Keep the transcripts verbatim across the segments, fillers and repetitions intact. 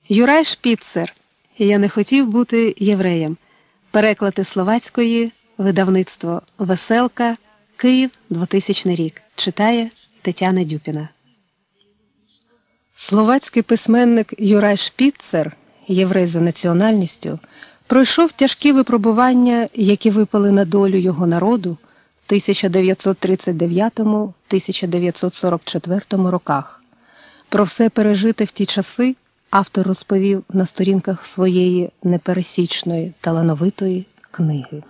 Юрай Шпіцер. Я не хотів бути євреєм. Переклади словацької, видавництво «Веселка», Київ, двотисячний рік. Читає Тетяна Дюпіна. Словацький письменник Юрай Шпіцер, єврей за національністю, пройшов тяжкі випробування, які випали на долю його народу в тисяча дев'ятсот тридцять дев'ятому - тисяча дев'ятсот сорок четвертому роках. Про все пережите в ті часи автор розповів на сторінках своєї непересічної, талановитої книги.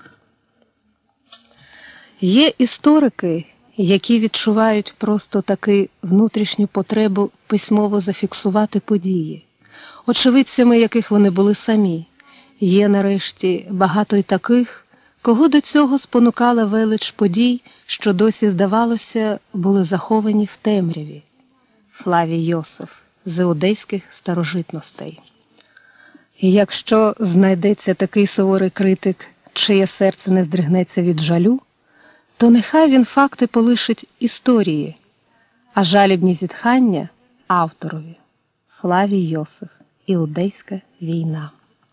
Є історики, які відчувають просто таки внутрішню потребу письмово зафіксувати події, очевидцями яких вони були самі. Є, нарешті, багато й таких, кого до цього спонукала велич подій, що досі, здавалося, були заховані в темряві. Флавій Йосиф з іудейських старожитностей. І якщо знайдеться такий суворий критик, чиє серце не здригнеться від жалю, то нехай він факти полишить історії, а жалібні зітхання – авторові. Флавій Йосиф. Іудейська війна.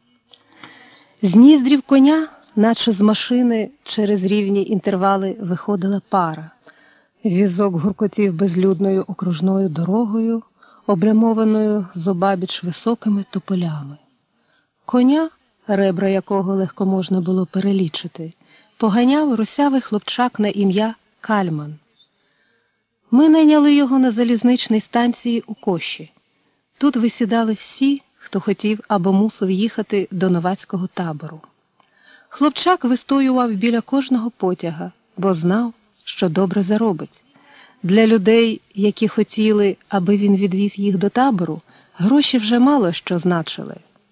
З ніздрів коня, наче з машини, через рівні інтервали виходила пара. Візок гуркотів безлюдною окружною дорогою, облямованою зобабіч високими тополями. Коня, ребра якого легко можна було перелічити, поганяв русявий хлопчак на ім'я Кальман. Ми найняли його на залізничній станції у Коші. Тут висідали всі, хто хотів або мусив їхати до новацького табору. Хлопчак вистоював біля кожного потяга, бо знав, що добре заробить. Для людей, які хотіли, аби він відвіз їх до табору, гроші вже мало що значили.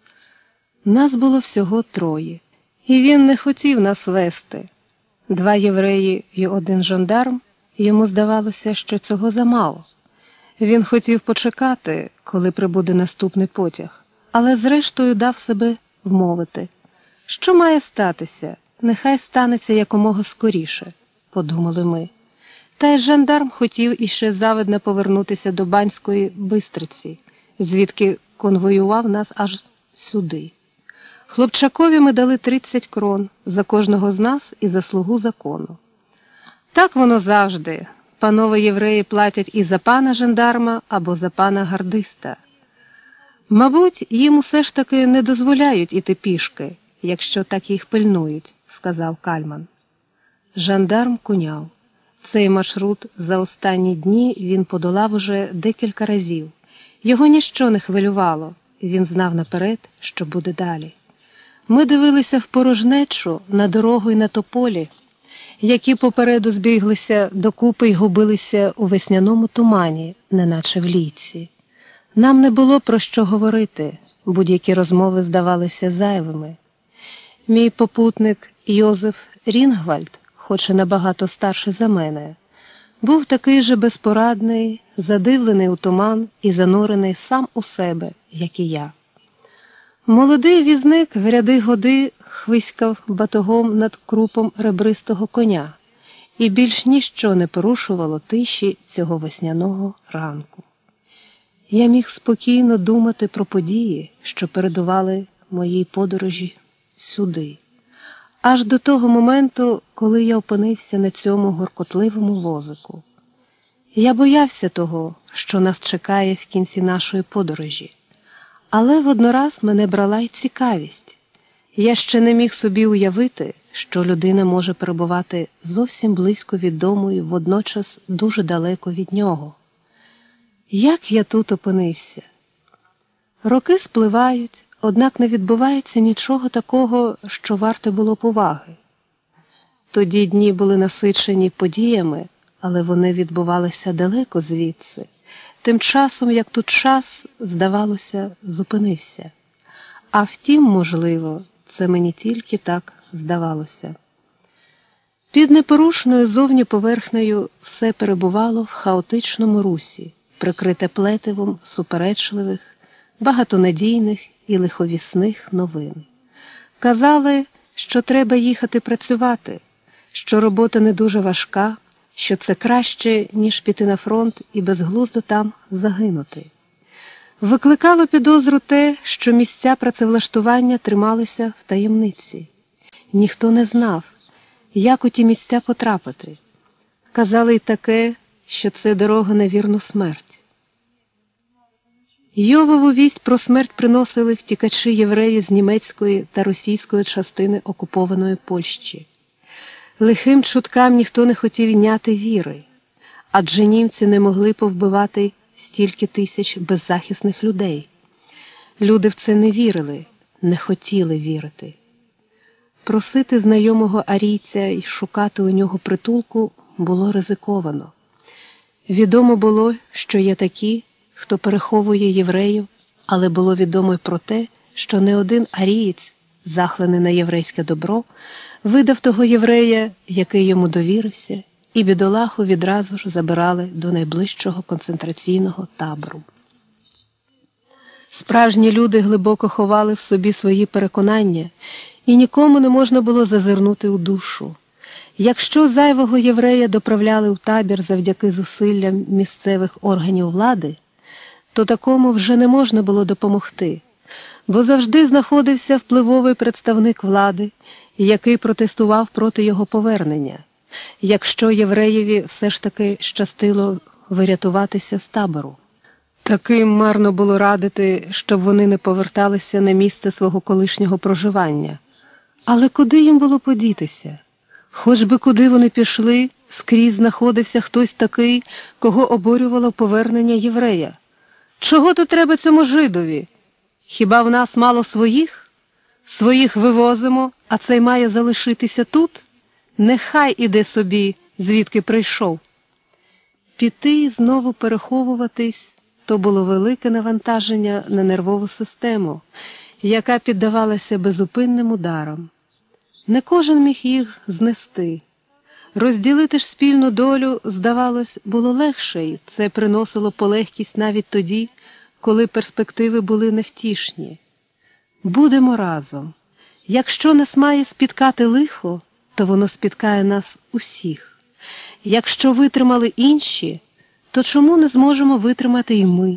Нас було всього троє, і він не хотів нас вести. Два євреї і один жандарм, йому здавалося, що цього замало. Він хотів почекати, коли прибуде наступний потяг, але зрештою дав себе вмовити. Що має статися? Нехай станеться якомога скоріше, подумали ми. Та й жандарм хотів іще завидно повернутися до Банської Бистриці, звідки конвоював нас аж сюди. Хлопчакові ми дали тридцять крон за кожного з нас і за слугу закону. Так воно завжди. Панове євреї платять і за пана жандарма або за пана гардиста. Мабуть, їм усе ж таки не дозволяють іти пішки, якщо так їх пильнують, сказав Кальман. Жандарм куняв. Цей маршрут за останні дні він подолав уже декілька разів. Його ніщо не хвилювало, він знав наперед, що буде далі. Ми дивилися в порожнечу, на дорогу й на тополі, які попереду збіглися докупи й губилися у весняному тумані, неначе в лійці. Нам не було про що говорити, будь-які розмови здавалися зайвими. Мій попутник Йозеф Рінгвальд, хоч і набагато старший за мене, був такий же безпорадний, задивлений у туман і занурений сам у себе, як і я. Молодий візник в ряди годи хвиськав батогом над крупом ребристого коня, і більш ніщо не порушувало тиші цього весняного ранку. Я міг спокійно думати про події, що передували моїй подорожі сюди, аж до того моменту, коли я опинився на цьому гуркотливому возику. Я боявся того, що нас чекає в кінці нашої подорожі, але воднораз мене брала й цікавість. Я ще не міг собі уявити, що людина може перебувати зовсім близько від дому і водночас дуже далеко від нього. Як я тут опинився? Роки спливають, однак не відбувається нічого такого, що варте було б уваги. Тоді дні були насичені подіями, але вони відбувалися далеко звідси. Тим часом, як тут час, здавалося, зупинився. А втім, можливо, це мені тільки так здавалося. Під непорушною зовні поверхнею все перебувало в хаотичному русі, прикрите плетивом суперечливих, багатонадійних і лиховісних новин. Казали, що треба їхати працювати, що робота не дуже важка, що це краще, ніж піти на фронт і безглуздо там загинути. Викликало підозру те, що місця працевлаштування трималися в таємниці. Ніхто не знав, як у ті місця потрапити. Казали й таке, що це дорога на вірну смерть. Йовову вість про смерть приносили втікачі-євреї з німецької та російської частини окупованої Польщі. Лихим чуткам ніхто не хотів йняти віри, адже німці не могли повбивати стільки тисяч беззахисних людей. Люди в це не вірили, не хотіли вірити. Просити знайомого арійця і шукати у нього притулку було ризиковано. Відомо було, що є такі, хто переховує євреїв, але було відомо й про те, що не один арієць, захлений на єврейське добро, видав того єврея, який йому довірився, і бідолаху відразу ж забирали до найближчого концентраційного табору. Справжні люди глибоко ховали в собі свої переконання, і нікому не можна було зазирнути у душу. Якщо зайвого єврея доправляли в табір завдяки зусиллям місцевих органів влади, то такому вже не можна було допомогти, бо завжди знаходився впливовий представник влади, який протестував проти його повернення, якщо євреєві все ж таки щастило вирятуватися з табору. Таким марно було радити, щоб вони не поверталися на місце свого колишнього проживання. Але куди їм було подітися? Хоч би куди вони пішли, скрізь знаходився хтось такий, кого обурювало повернення єврея. Чого тут треба цьому жидові? Хіба в нас мало своїх? Своїх вивозимо, а цей має залишитися тут? Нехай іде собі, звідки прийшов. Піти і знову переховуватись – то було велике навантаження на нервову систему, яка піддавалася безупинним ударам. Не кожен міг їх знести. Розділити ж спільну долю, здавалось, було легше, і це приносило полегкість навіть тоді, коли перспективи були невтішні. Будемо разом. Якщо нас має спіткати лихо, то воно спіткає нас усіх. Якщо витримали інші, то чому не зможемо витримати і ми?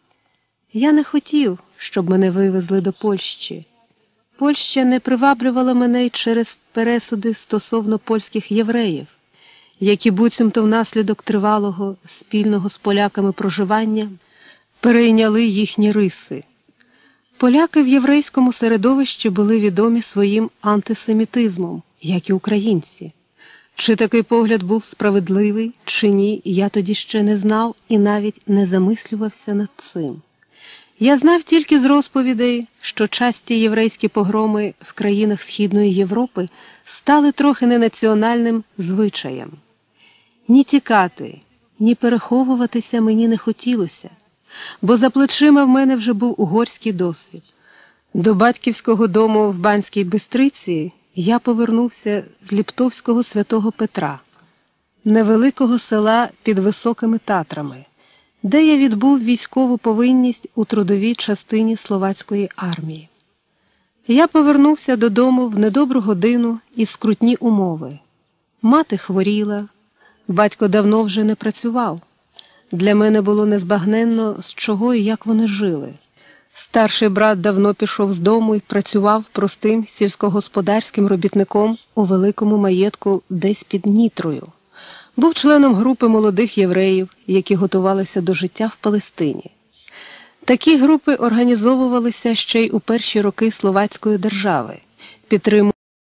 Я не хотів, щоб мене вивезли до Польщі. Польща не приваблювала мене й через пересуди стосовно польських євреїв, які буцімто внаслідок тривалого, спільного з поляками проживання перейняли їхні риси. Поляки в єврейському середовищі були відомі своїм антисемітизмом, як і українці. Чи такий погляд був справедливий, чи ні, я тоді ще не знав і навіть не замислювався над цим. Я знав тільки з розповідей, що часті єврейські погроми в країнах Східної Європи стали трохи ненаціональним звичаєм. Ні тікати, ні переховуватися мені не хотілося, бо за плечима в мене вже був угорський досвід. До батьківського дому в Банській Бистриці я повернувся з Ліптовського Святого Петра, невеликого села під Високими Татрами, де я відбув військову повинність у трудовій частині словацької армії. Я повернувся додому в недобру годину і в скрутні умови. Мати хворіла, батько давно вже не працював. Для мене було незбагненно, з чого і як вони жили. Старший брат давно пішов з дому і працював простим сільськогосподарським робітником у великому маєтку десь під Нітрою. Був членом групи молодих євреїв, які готувалися до життя в Палестині. Такі групи організовувалися ще й у перші роки Словацької держави, підтримували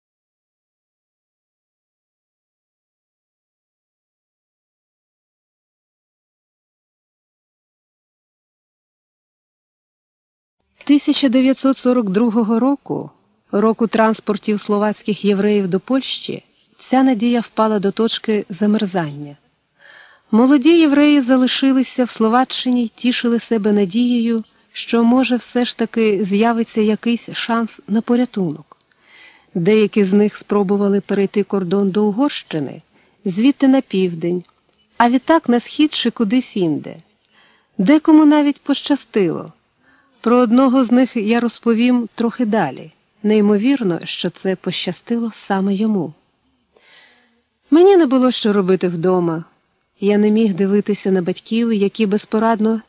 тисяча дев'ятсот сорок другого року, року транспортів словацьких євреїв до Польщі, ця надія впала до точки замерзання. Молоді євреї залишилися в Словаччині й тішили себе надією, що, може, все ж таки з'явиться якийсь шанс на порятунок. Деякі з них спробували перейти кордон до Угорщини, звідти на південь, а відтак на схід чи кудись інде. Декому навіть пощастило. Про одного з них я розповім трохи далі. Неймовірно, що це пощастило саме йому. Мені не було що робити вдома. Я не міг дивитися на батьків, які безпорадно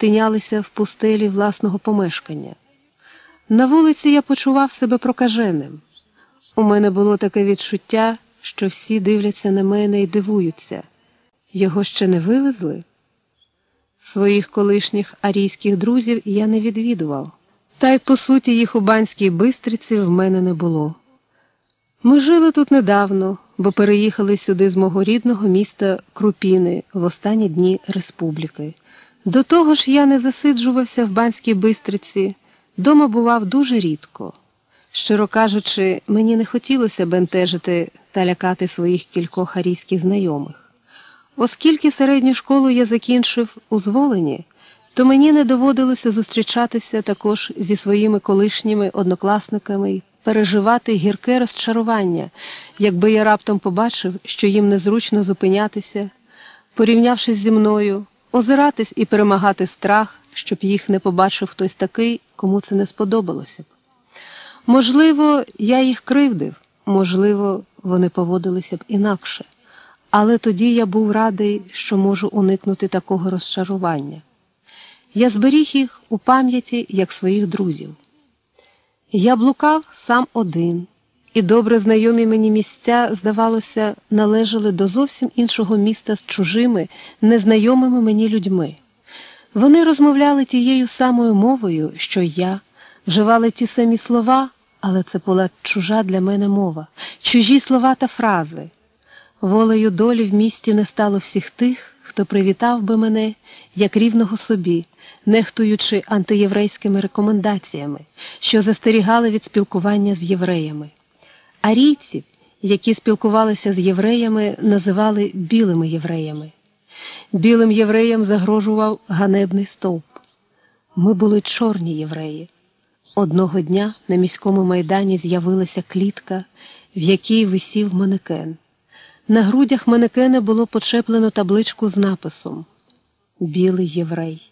тинялися в пустелі власного помешкання. На вулиці я почував себе прокаженим. У мене було таке відчуття, що всі дивляться на мене і дивуються. Його ще не вивезли? Своїх колишніх арійських друзів я не відвідував. Та й, по суті, їх у Банській Бистриці в мене не було. Ми жили тут недавно, бо переїхали сюди з мого рідного міста Крупіни в останні дні республіки. До того ж, я не засиджувався в Банській Бистриці, дома бував дуже рідко. Щиро кажучи, мені не хотілося бентежити та лякати своїх кількох арійських знайомих. Оскільки середню школу я закінчив у Зволені, то мені не доводилося зустрічатися також зі своїми колишніми однокласниками й переживати гірке розчарування, якби я раптом побачив, що їм незручно зупинятися, порівнявшись зі мною, озиратись і перемагати страх, щоб їх не побачив хтось такий, кому це не сподобалося б. Можливо, я їх кривдив, можливо, вони поводилися б інакше, але тоді я був радий, що можу уникнути такого розчарування. Я зберіг їх у пам'яті як своїх друзів. Я блукав сам один, і добре знайомі мені місця, здавалося, належали до зовсім іншого міста з чужими, незнайомими мені людьми. Вони розмовляли тією самою мовою, що й я, вживали ті самі слова, але це була чужа для мене мова, чужі слова та фрази. Волею долі в місті не стало всіх тих, хто привітав би мене як рівного собі, нехтуючи антиєврейськими рекомендаціями, що застерігали від спілкування з євреями. Арійців, які спілкувалися з євреями, називали білими євреями. Білим євреям загрожував ганебний стовп. Ми були чорні євреї. Одного дня на міському майдані з'явилася клітка, в якій висів манекен. На грудях манекена було почеплено табличку з написом «Білий єврей».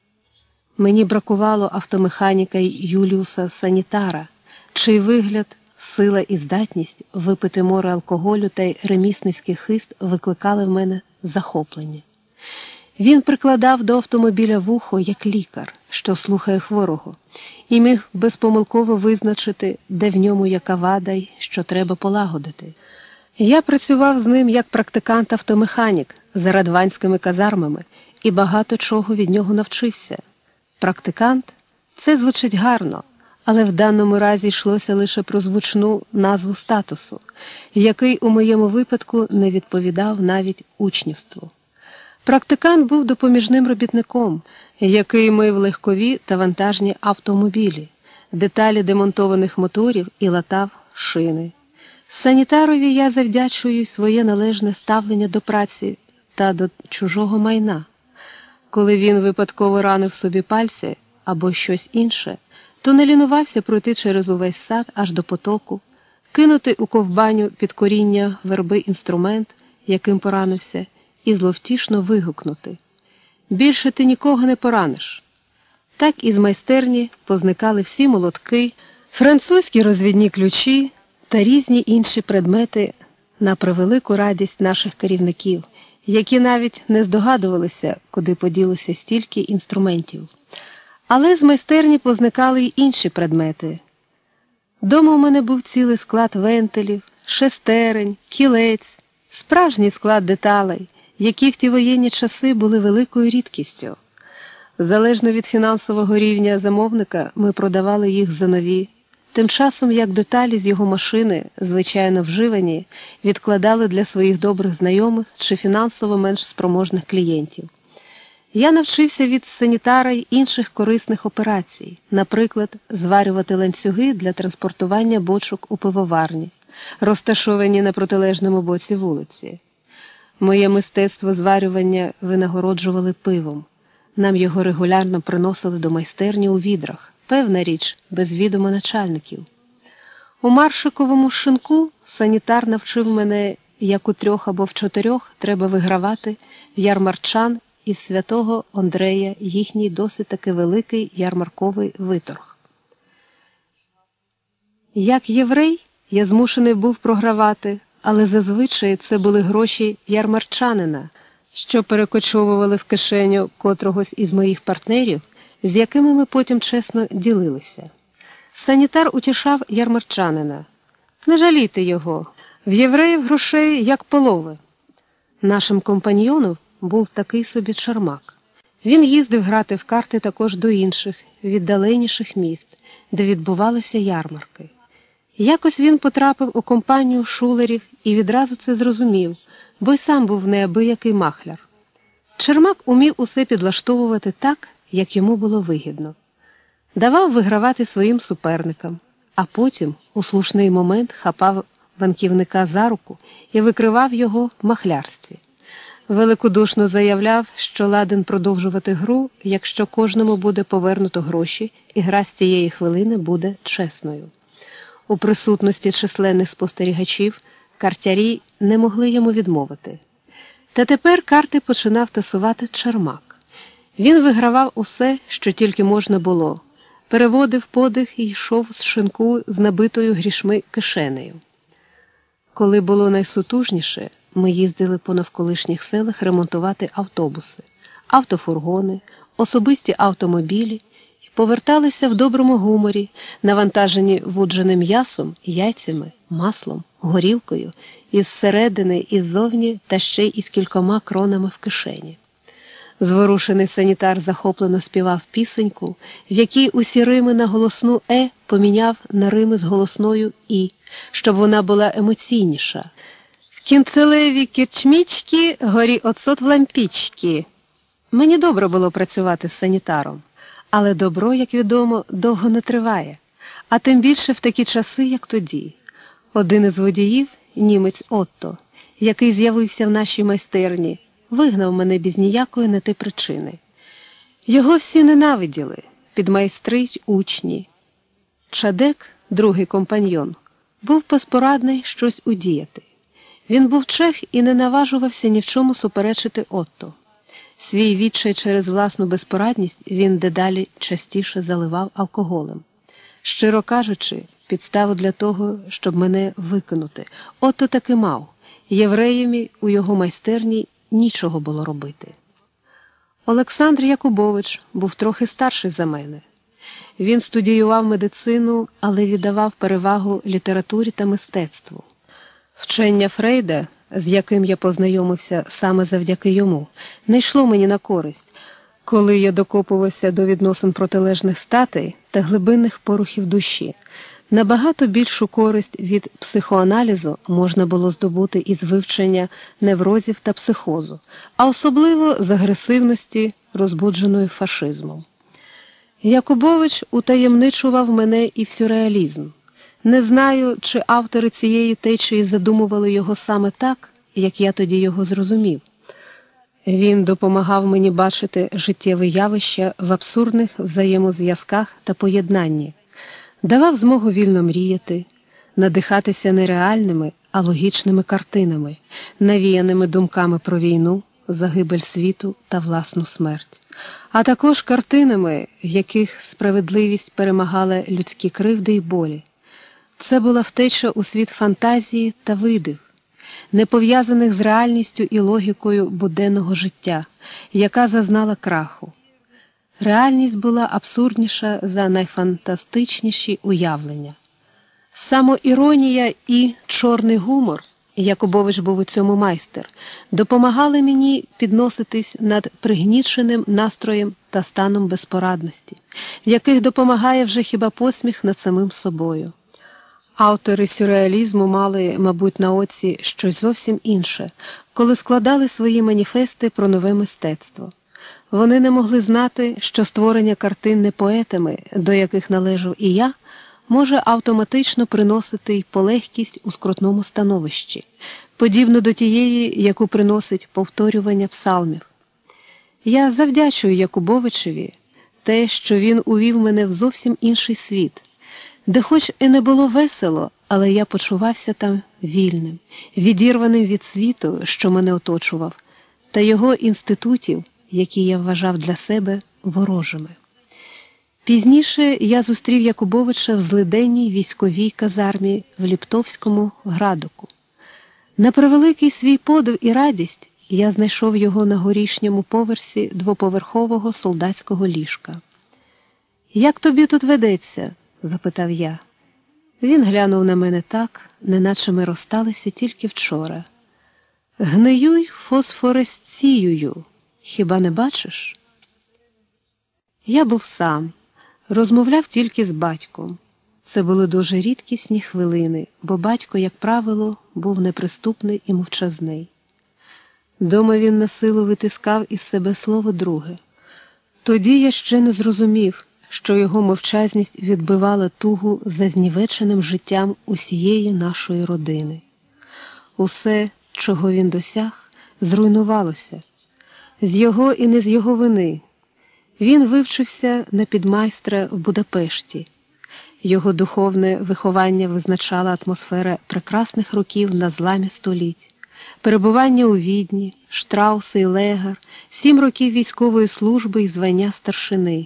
Мені бракувало автомеханіка Юліуса Санітара, чий вигляд, сила і здатність випити море алкоголю та й ремісницький хист викликали в мене захоплення. Він прикладав до автомобіля вухо як лікар, що слухає хворого, і міг безпомилково визначити, де в ньому яка вада й що треба полагодити. Я працював з ним як практикант-автомеханік за радванськими казармами і багато чого від нього навчився. Практикант – це звучить гарно, але в даному разі йшлося лише про звучну назву статусу, який у моєму випадку не відповідав навіть учнівству. Практикант був допоміжним робітником, який мив легкові та вантажні автомобілі, деталі демонтованих моторів і латав шини. Санітарові я завдячую своє належне ставлення до праці та до чужого майна. Коли він випадково ранив собі пальці або щось інше, то не лінувався пройти через увесь сад аж до потоку, кинути у ковбаню під коріння верби інструмент, яким поранився, і зловтішно вигукнути: «Більше ти нікого не пораниш». Так із майстерні позникали всі молотки, французькі розвідні ключі та різні інші предмети на превелику радість наших керівників, які навіть не здогадувалися, куди поділося стільки інструментів. Але з майстерні позникали й інші предмети. Дома у мене був цілий склад вентилів, шестерень, кілець, справжній склад деталей, які в ті воєнні часи були великою рідкістю. Залежно від фінансового рівня замовника ми продавали їх за нові, тим часом як деталі з його машини, звичайно вживані, відкладали для своїх добрих знайомих чи фінансово менш спроможних клієнтів. Я навчився від санітара й інших корисних операцій, наприклад, зварювати ланцюги для транспортування бочок у пивоварні, розташовані на протилежному боці вулиці. Моє мистецтво зварювання винагороджували пивом. Нам його регулярно приносили до майстерні у відрах, певна річ, без відома начальників. У маршиковому шинку санітар навчив мене, як у трьох або в чотирьох треба вигравати в ярмарчан із Святого Ондрея їхній досить таки великий ярмарковий виторг. Як єврей я змушений був програвати, але зазвичай це були гроші ярмарчанина, що перекочовували в кишеню котрогось із моїх партнерів, з якими ми потім чесно ділилися. Санітар утішав ярмарчанина. Не жалійте його, в євреїв грошей як полови. Нашим компаньйоном був такий собі Чармак. Він їздив грати в карти також до інших, віддаленіших міст, де відбувалися ярмарки. Якось він потрапив у компанію шулерів і відразу це зрозумів, бо й сам був неабиякий махляр. Чармак умів усе підлаштовувати так, як йому було вигідно. Давав вигравати своїм суперникам, а потім у слушний момент хапав ванківника за руку і викривав його в махлярстві. Великодушно заявляв, що ладен продовжувати гру, якщо кожному буде повернуто гроші, і гра з цієї хвилини буде чесною. У присутності численних спостерігачів картярі не могли йому відмовити. Та тепер карти починав тасувати Чармак. Він вигравав усе, що тільки можна було, переводив подих і йшов з шинку з набитою грішми кишенею. Коли було найсутужніше, ми їздили по навколишніх селах ремонтувати автобуси, автофургони, особисті автомобілі і поверталися в доброму гуморі, навантажені вудженим м'ясом, яйцями, маслом, горілкою, із середини, іззовні та ще й із кількома кронами в кишені. Зворушений санітар захоплено співав пісеньку, в якій усі рими на голосну «е» поміняв на рими з голосною «і», щоб вона була емоційніша. В кінцелеві кірчмічки горі оцот в лампічки. Мені добре було працювати з санітаром, але добро, як відомо, довго не триває, а тим більше в такі часи, як тоді. Один із водіїв, німець Отто, який з'явився в нашій майстерні, вигнав мене без ніякої на те причини. Його всі ненавиділи, підмайстрить учні. Чадек, другий компаньйон, був безпорадний щось удіяти. Він був чех і не наважувався ні в чому суперечити Отто. Свій відчай через власну безпорадність він дедалі частіше заливав алкоголем. Щиро кажучи, підставу для того, щоб мене викинути, Отто таки мав. Євреєві у його майстерні нічого було робити. Олександр Якубович був трохи старший за мене. Він студіював медицину, але віддавав перевагу літературі та мистецтву. Вчення Фрейда, з яким я познайомився саме завдяки йому, не йшло мені на користь, коли я докопувався до відносин протилежних статей та глибинних порухів душі. Набагато більшу користь від психоаналізу можна було здобути із вивчення неврозів та психозу, а особливо з агресивності, розбудженої фашизмом. Якубович утаємничував мене і в сюрреалізм. Не знаю, чи автори цієї течії задумували його саме так, як я тоді його зрозумів. Він допомагав мені бачити життєві явища в абсурдних взаємозв'язках та поєднанні, давав змогу вільно мріяти, надихатися не реальними, а логічними картинами, навіяними думками про війну, загибель світу та власну смерть, а також картинами, в яких справедливість перемагала людські кривди й болі. Це була втеча у світ фантазії та видив, не пов'язаних з реальністю і логікою буденного життя, яка зазнала краху. Реальність була абсурдніша за найфантастичніші уявлення. Самоіронія і чорний гумор, Якубович був у цьому майстер, допомагали мені підноситись над пригніченим настроєм та станом безпорадності, в яких допомагає вже хіба посміх над самим собою. Автори сюрреалізму мали, мабуть, на оці щось зовсім інше, коли складали свої маніфести про нове мистецтво. Вони не могли знати, що створення картин не поетами, до яких належав і я, може автоматично приносити й полегкість у скрутному становищі, подібно до тієї, яку приносить повторювання псалмів. Я завдячую Якубовичеві те, що він увів мене в зовсім інший світ, де хоч і не було весело, але я почувався там вільним, відірваним від світу, що мене оточував, та його інститутів, які я вважав для себе ворожими. Пізніше я зустрів Якубовича в злиденній військовій казармі в Ліптовському Градоку. На превеликий свій подив і радість я знайшов його на горішньому поверсі двоповерхового солдатського ліжка. «Як тобі тут ведеться?» – запитав я. Він глянув на мене так, неначе ми розсталися тільки вчора. «Гнию й фосфоресціюю. Хіба не бачиш?» Я був сам, розмовляв тільки з батьком. Це були дуже рідкісні хвилини, бо батько, як правило, був неприступний і мовчазний. Дома він насилу витискав із себе слово друге. Тоді я ще не зрозумів, що його мовчазність відбивала тугу за знівеченим життям усієї нашої родини. Усе, чого він досяг, зруйнувалося. З його і не з його вини. Він вивчився на підмайстра в Будапешті. Його духовне виховання визначала атмосфера прекрасних років на зламі століть. Перебування у Відні, Штрауси і Легар, сім років військової служби і звання старшини.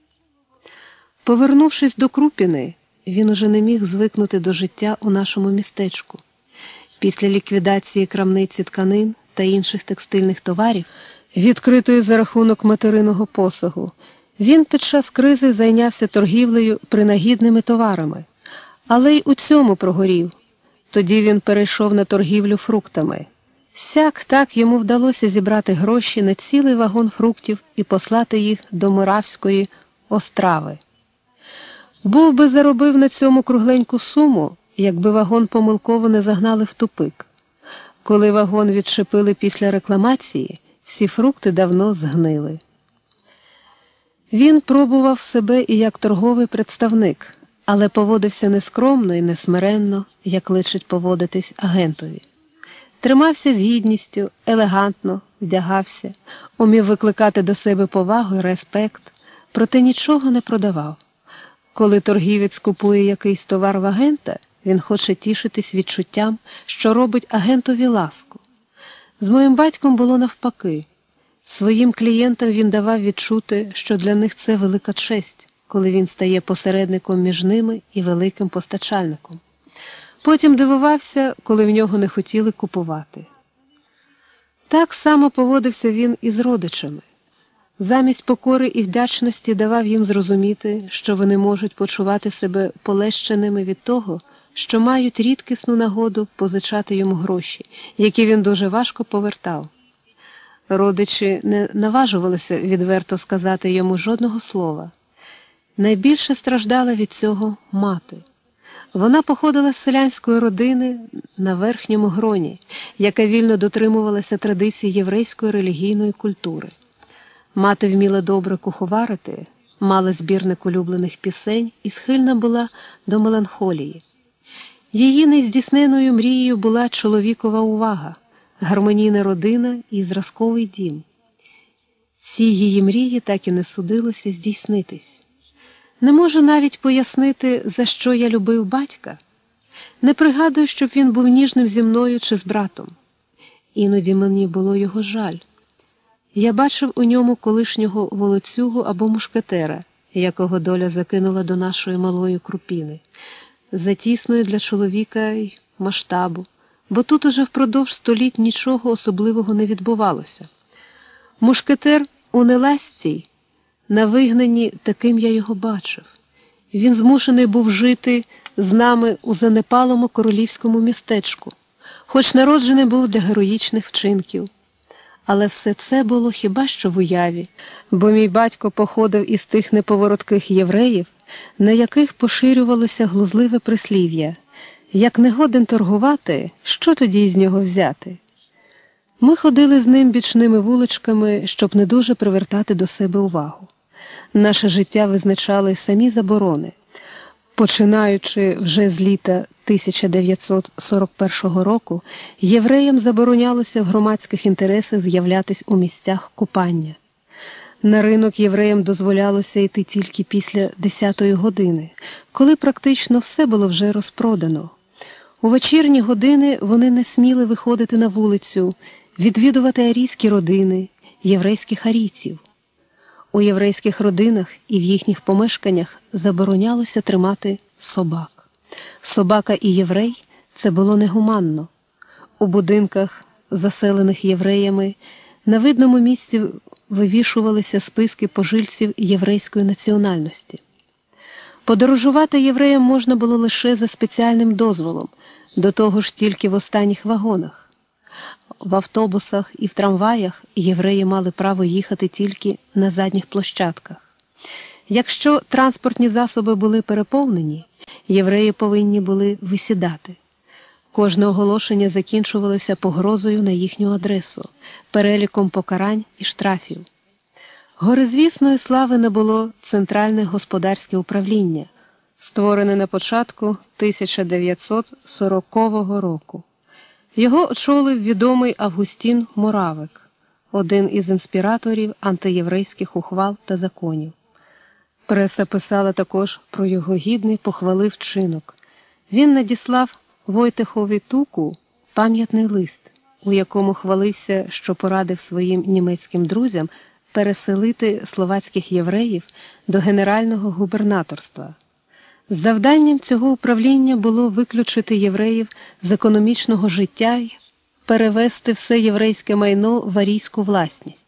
Повернувшись до Крупіни, він уже не міг звикнути до життя у нашому містечку. Після ліквідації крамниці тканин та інших текстильних товарів, відкритої за рахунок материного посагу, він під час кризи зайнявся торгівлею принагідними товарами, але й у цьому прогорів. Тоді він перейшов на торгівлю фруктами. Сяк так йому вдалося зібрати гроші на цілий вагон фруктів і послати їх до Моравської Острави. Був би заробив на цьому кругленьку суму, якби вагон помилково не загнали в тупик. Коли вагон відчепили після рекламації, всі фрукти давно згнили. Він пробував себе і як торговий представник, але поводився нескромно і несмиренно, як личить поводитись агентові. Тримався з гідністю, елегантно вдягався, умів викликати до себе повагу і респект, проте нічого не продавав. Коли торгівець купує якийсь товар в агента, він хоче тішитись відчуттям, що робить агентові ласку. З моїм батьком було навпаки. Своїм клієнтам він давав відчути, що для них це велика честь, коли він стає посередником між ними і великим постачальником. Потім дивувався, коли в нього не хотіли купувати. Так само поводився він і з родичами. Замість покори і вдячності давав їм зрозуміти, що вони можуть почувати себе полещеними від того, що мають рідкісну нагоду позичати йому гроші, які він дуже важко повертав. Родичі не наважувалися відверто сказати йому жодного слова. Найбільше страждала від цього мати. Вона походила з селянської родини на верхньому гроні, яка вільно дотримувалася традицій єврейської релігійної культури. Мати вміла добре куховарити, мала збірник улюблених пісень і схильна була до меланхолії. Її нездійсненою мрією була чоловікова увага, гармонійна родина і зразковий дім. Ці її мрії так і не судилося здійснитись. Не можу навіть пояснити, за що я любив батька. Не пригадую, щоб він був ніжним зі мною чи з братом. Іноді мені було його жаль. Я бачив у ньому колишнього волоцюгу або мушкетера, якого доля закинула до нашої малої Крупіни, затісної для чоловіка й масштабу, бо тут уже впродовж століть нічого особливого не відбувалося. Мушкетер у неласці, на вигнанні, таким я його бачив. Він змушений був жити з нами у занепалому королівському містечку, хоч народжений був для героїчних вчинків. Але все це було хіба що в уяві, бо мій батько походив із тих неповоротких євреїв, на яких поширювалося глузливе прислів'я: «Як не годен торгувати, що тоді із нього взяти?» Ми ходили з ним бічними вуличками, щоб не дуже привертати до себе увагу. Наше життя визначали й самі заборони. Починаючи вже з літа тисяча дев'ятсот сорок першого року, євреям заборонялося в громадських інтересах з'являтись у місцях купання. На ринок євреям дозволялося йти тільки після десятої години, коли практично все було вже розпродано. У вечірні години вони не сміли виходити на вулицю, відвідувати арійські родини, єврейських арійців. У єврейських родинах і в їхніх помешканнях заборонялося тримати собак. Собака і єврей – це було негуманно. У будинках заселених євреями, на видному місці вивішувалися списки пожильців єврейської національності. Подорожувати євреям можна було лише за спеціальним дозволом, до того ж тільки в останніх вагонах. В автобусах і в трамваях євреї мали право їхати тільки на задніх площадках. Якщо транспортні засоби були переповнені, євреї повинні були висідати. Кожне оголошення закінчувалося погрозою на їхню адресу, переліком покарань і штрафів. Горизвісної слави не було Центральне господарське управління, створене на початку тисяча дев'ятсот сорокового року. Його очолив відомий Августін Моравик, один із інспіраторів антиєврейських ухвал та законів. Преса писала також про його гідний похвали вчинок. Він надіслав Войтехові Туку пам'ятний лист, у якому хвалився, що порадив своїм німецьким друзям переселити словацьких євреїв до генерального губернаторства. Завданням цього управління було виключити євреїв з економічного життя й перевести все єврейське майно в арійську власність.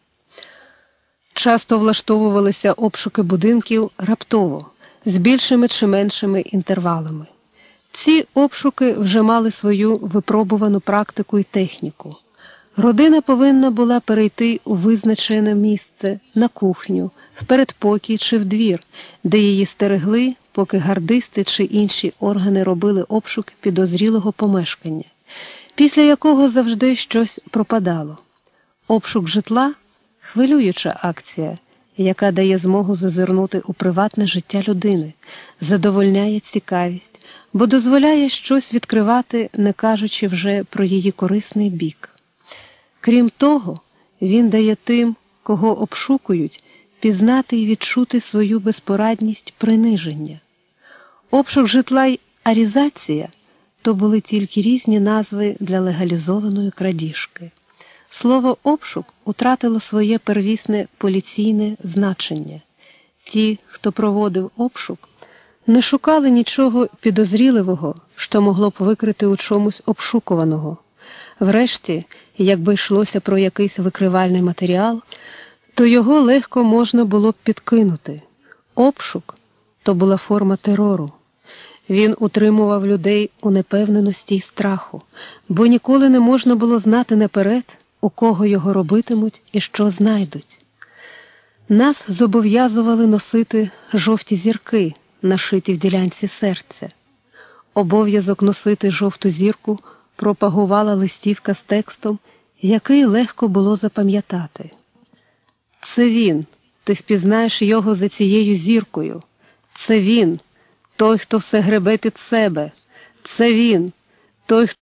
Часто влаштовувалися обшуки будинків раптово, з більшими чи меншими інтервалами. Ці обшуки вже мали свою випробувану практику і техніку. Родина повинна була перейти у визначене місце, на кухню, в передпокій чи в двір, де її стерегли, поки гардисти чи інші органи робили обшук підозрілого помешкання, після якого завжди щось пропадало. Обшук житла – хвилююча акція, яка дає змогу зазирнути у приватне життя людини, задовольняє цікавість, бо дозволяє щось відкривати, не кажучи вже про її корисний бік. Крім того, він дає тим, кого обшукують, пізнати і відчути свою безпорадність приниження. Обшук житла й арізація – то були тільки різні назви для легалізованої крадіжки. Слово «обшук» утратило своє первісне поліційне значення. Ті, хто проводив обшук, не шукали нічого підозріливого, що могло б викрити у чомусь обшукуваного. Врешті, якби йшлося про якийсь викривальний матеріал, то його легко можна було б підкинути. Обшук – то була форма терору. Він утримував людей у непевненості й страху, бо ніколи не можна було знати наперед, у кого його робитимуть і що знайдуть. Нас зобов'язували носити жовті зірки, нашиті в ділянці серця. Обов'язок носити жовту зірку пропагувала листівка з текстом, який легко було запам'ятати. «Це він, ти впізнаєш його за цією зіркою. Це він, той, хто все гребе під себе. Це він, той, хто...»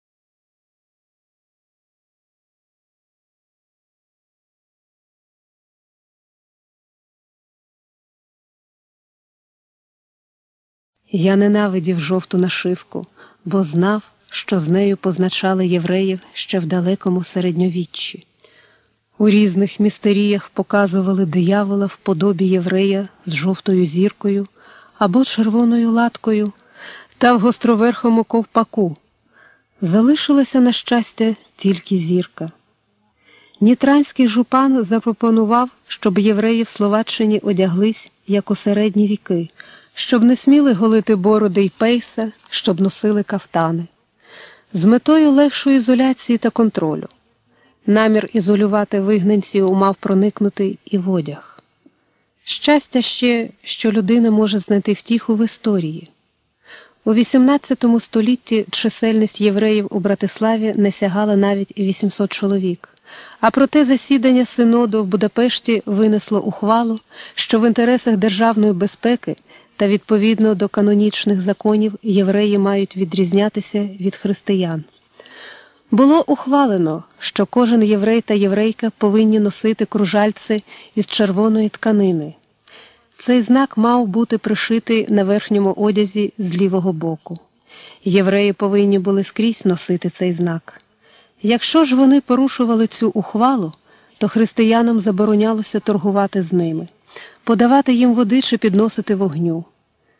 Я ненавидів жовту нашивку, бо знав, що з нею позначали євреїв ще в далекому середньовіччі. У різних містеріях показували диявола в подобі єврея з жовтою зіркою або червоною латкою та в гостроверхому ковпаку. Залишилася, на щастя, тільки зірка. Нітранський жупан запропонував, щоб євреї в Словаччині одяглись, як у середні віки, щоб не сміли голити бороди й пейса, щоб носили кафтани. З метою легшої ізоляції та контролю. Намір ізолювати вигнанців мав проникнути і в одяг. Щастя ще, що людина може знайти втіху в історії. У вісімнадцятому столітті чисельність євреїв у Братиславі не сягала навіть вісімсот чоловік. А проте засідання Синоду в Будапешті винесло ухвалу, що в інтересах державної безпеки та відповідно до канонічних законів євреї мають відрізнятися від християн. Було ухвалено, що кожен єврей та єврейка повинні носити кружальці із червоної тканини. Цей знак мав бути пришитий на верхньому одязі з лівого боку. Євреї повинні були скрізь носити цей знак. Якщо ж вони порушували цю ухвалу, то християнам заборонялося торгувати з ними, подавати їм води чи підносити вогню.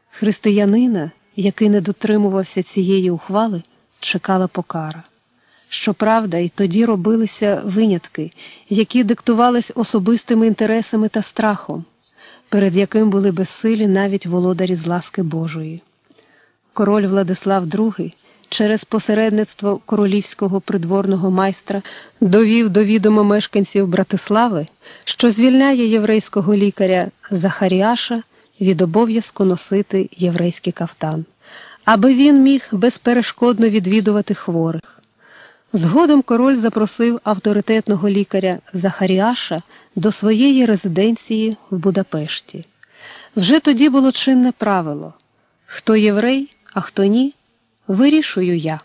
Християнина, який не дотримувався цієї ухвали, чекала покара. Щоправда, і тоді робилися винятки, які диктувались особистими інтересами та страхом, перед яким були безсилі навіть володарі з ласки Божої. Король Владислав другий через посередництво королівського придворного майстра довів до відома мешканців Братислави, що звільняє єврейського лікаря Захаріаша від обов'язку носити єврейський кафтан, аби він міг безперешкодно відвідувати хворих. Згодом король запросив авторитетного лікаря Захаріаша до своєї резиденції в Будапешті. Вже тоді було чинне правило: хто єврей, а хто ні, вирішую я.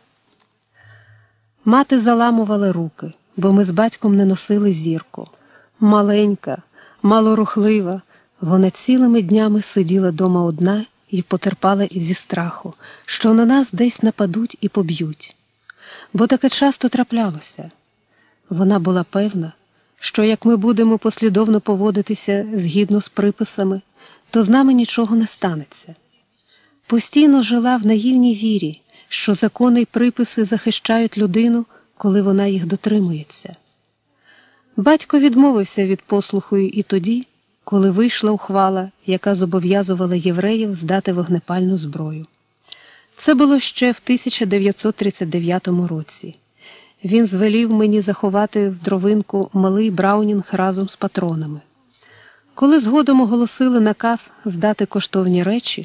Мати заламувала руки, бо ми з батьком не носили зірку. Маленька, малорухлива, вона цілими днями сиділа дома одна і потерпала зі страху, що на нас десь нападуть і поб'ють. Бо таке часто траплялося. Вона була певна, що як ми будемо послідовно поводитися згідно з приписами, то з нами нічого не станеться. Постійно жила в наївній вірі, що закони й приписи захищають людину, коли вона їх дотримується. Батько відмовився від послуху і тоді, коли вийшла ухвала, яка зобов'язувала євреїв здати вогнепальну зброю. Це було ще в тисяча дев'ятсот тридцять дев'ятому році. Він звелів мені заховати в дровинку малий браунінг разом з патронами. Коли згодом оголосили наказ здати коштовні речі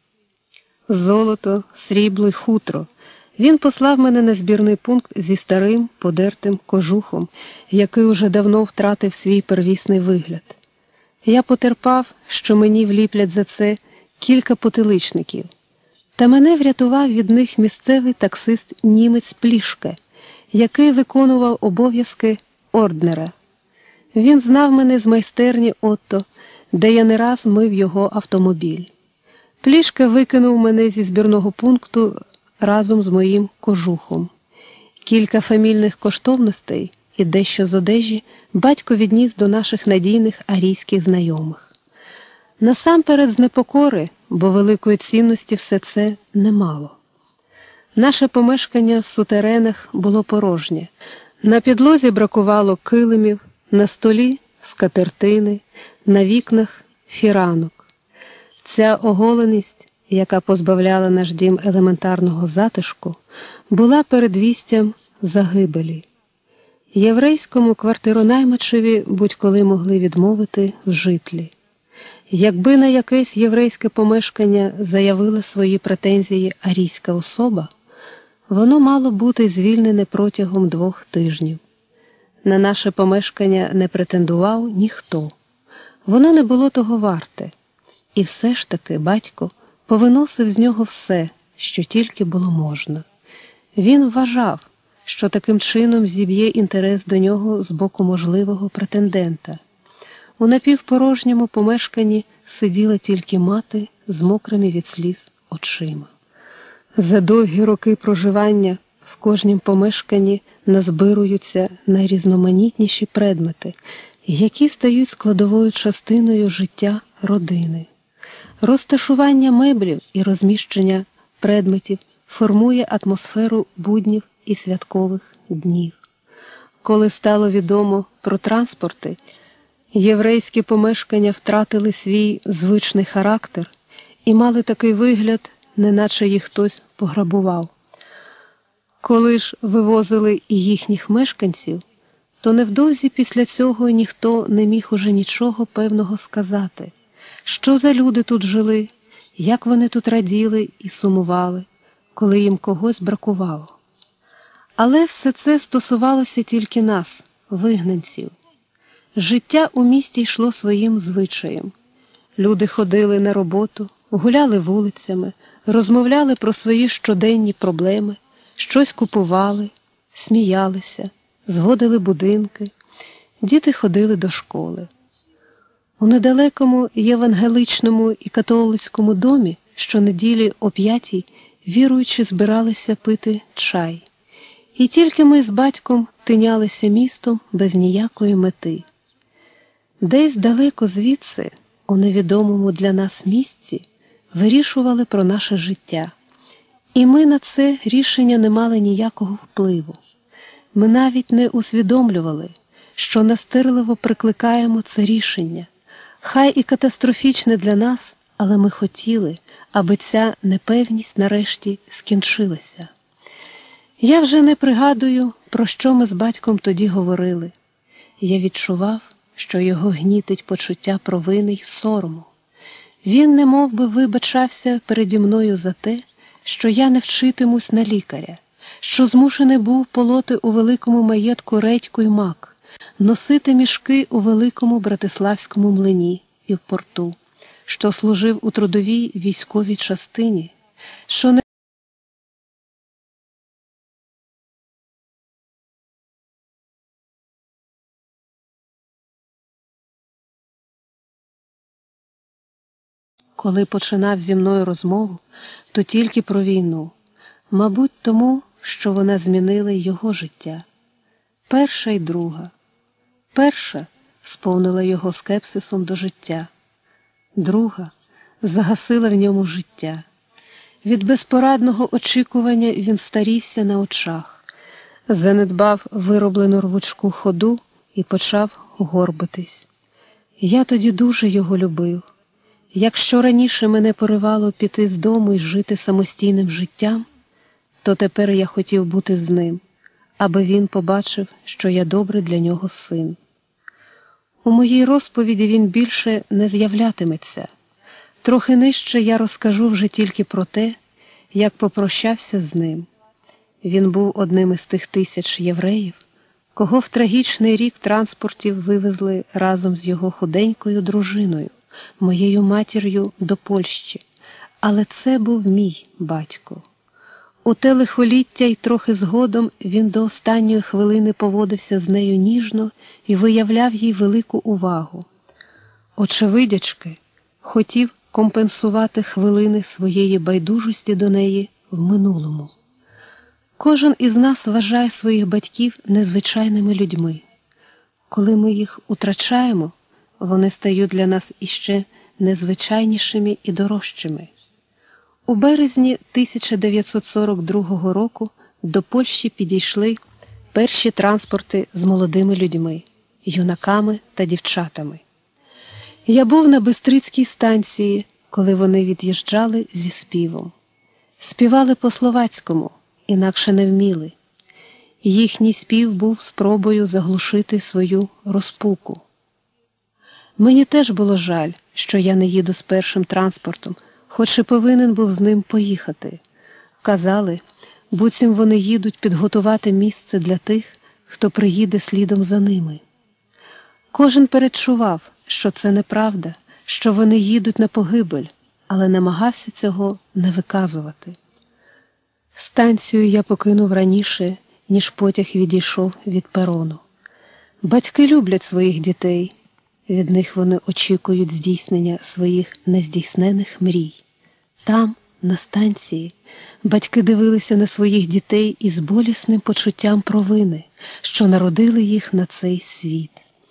– золото, срібло й хутро, він послав мене на збірний пункт зі старим, подертим кожухом, який уже давно втратив свій первісний вигляд. Я потерпав, що мені вліплять за це кілька потиличників, та мене врятував від них місцевий таксист-німець Плішке, який виконував обов'язки орднера. Він знав мене з майстерні Отто, де я не раз мив його автомобіль. Плішке викинув мене зі збірного пункту разом з моїм кожухом. Кілька фамільних коштовностей і дещо з одежі батько відніс до наших надійних арійських знайомих. Насамперед з непокори, бо великої цінності все це немало. Наше помешкання в сутеренах було порожнє. На підлозі бракувало килимів, на столі – скатертини, на вікнах – фіранок. Ця оголеність, яка позбавляла наш дім елементарного затишку, була передвістям загибелі. Єврейському квартиронаймачеві будь-коли могли відмовити в житлі. Якби на якесь єврейське помешкання заявила свої претензії арійська особа, воно мало бути звільнене протягом двох тижнів. На наше помешкання не претендував ніхто. Воно не було того варте. І все ж таки батько повиносив з нього все, що тільки було можна. Він вважав, що таким чином зіб'є інтерес до нього з боку можливого претендента. У напівпорожньому помешканні сиділа тільки мати з мокрими від сліз очима. За довгі роки проживання в кожнім помешканні назбируються найрізноманітніші предмети, які стають складовою частиною життя родини. Розташування меблів і розміщення предметів формує атмосферу буднів і святкових днів. Коли стало відомо про транспорти, єврейські помешкання втратили свій звичний характер і мали такий вигляд, неначе їх хтось пограбував. Коли ж вивозили і їхніх мешканців, то невдовзі після цього ніхто не міг уже нічого певного сказати. Що за люди тут жили, як вони тут раділи і сумували, коли їм когось бракувало. Але все це стосувалося тільки нас, вигнанців. Життя у місті йшло своїм звичаєм. Люди ходили на роботу, гуляли вулицями, розмовляли про свої щоденні проблеми, щось купували, сміялися, зводили будинки, діти ходили до школи. У недалекому євангеличному і католицькому домі щонеділі о п'ятій віруючі збиралися пити чай. І тільки ми з батьком тинялися містом без ніякої мети. Десь далеко звідси, у невідомому для нас місці, вирішували про наше життя. І ми на це рішення не мали ніякого впливу. Ми навіть не усвідомлювали, що настирливо прикликаємо це рішення. Хай і катастрофічне для нас, але ми хотіли, аби ця непевність нарешті скінчилася. Я вже не пригадую, про що ми з батьком тоді говорили. Я відчував, що його гнітить почуття провини й сорому. Він немов би вибачався переді мною за те, що я не вчитимусь на лікаря, що змушений був полоти у великому маєтку редьку й мак, носити мішки у великому братиславському млині і в порту, що служив у трудовій військовій частині, що не коли починав зі мною розмову, то тільки про війну, мабуть, тому, що вона змінила його життя. Перша й друга. Перша сповнила його скепсисом до життя. Друга загасила в ньому життя. Від безпорадного очікування він старівся на очах, занедбав вироблену рвучку ходу і почав горбитись. Я тоді дуже його любив. Якщо раніше мене поривало піти з дому і жити самостійним життям, то тепер я хотів бути з ним, аби він побачив, що я добрий для нього син. У моїй розповіді він більше не з'являтиметься. Трохи нижче я розкажу вже тільки про те, як попрощався з ним. Він був одним із тих тисяч євреїв, кого в трагічний рік транспортів вивезли разом з його худенькою дружиною, моєю матір'ю до Польщі, але це був мій батько. У те лихоліття й трохи згодом він до останньої хвилини поводився з нею ніжно і виявляв їй велику увагу. Очевидячки, хотів компенсувати хвилини своєї байдужості до неї в минулому. Кожен із нас вважає своїх батьків незвичайними людьми. Коли ми їх утрачаємо, вони стають для нас іще незвичайнішими і дорожчими. У березні тисяча дев'ятсот сорок другого року до Польщі підійшли перші транспорти з молодими людьми, юнаками та дівчатами. Я був на Бистрицькій станції, коли вони від'їжджали зі співом. Співали по-словацькому, інакше не вміли. Їхній спів був спробою заглушити свою розпуку. Мені теж було жаль, що я не їду з першим транспортом, хоч і повинен був з ним поїхати. Казали, буцім вони їдуть підготувати місце для тих, хто приїде слідом за ними. Кожен передчував, що це неправда, що вони їдуть на погибель, але намагався цього не виказувати. Станцію я покинув раніше, ніж потяг відійшов від перону. Батьки люблять своїх дітей. Від них вони очікують здійснення своїх нездійснених мрій. Там, на станції, батьки дивилися на своїх дітей із болісним почуттям провини, що народили їх на цей світ.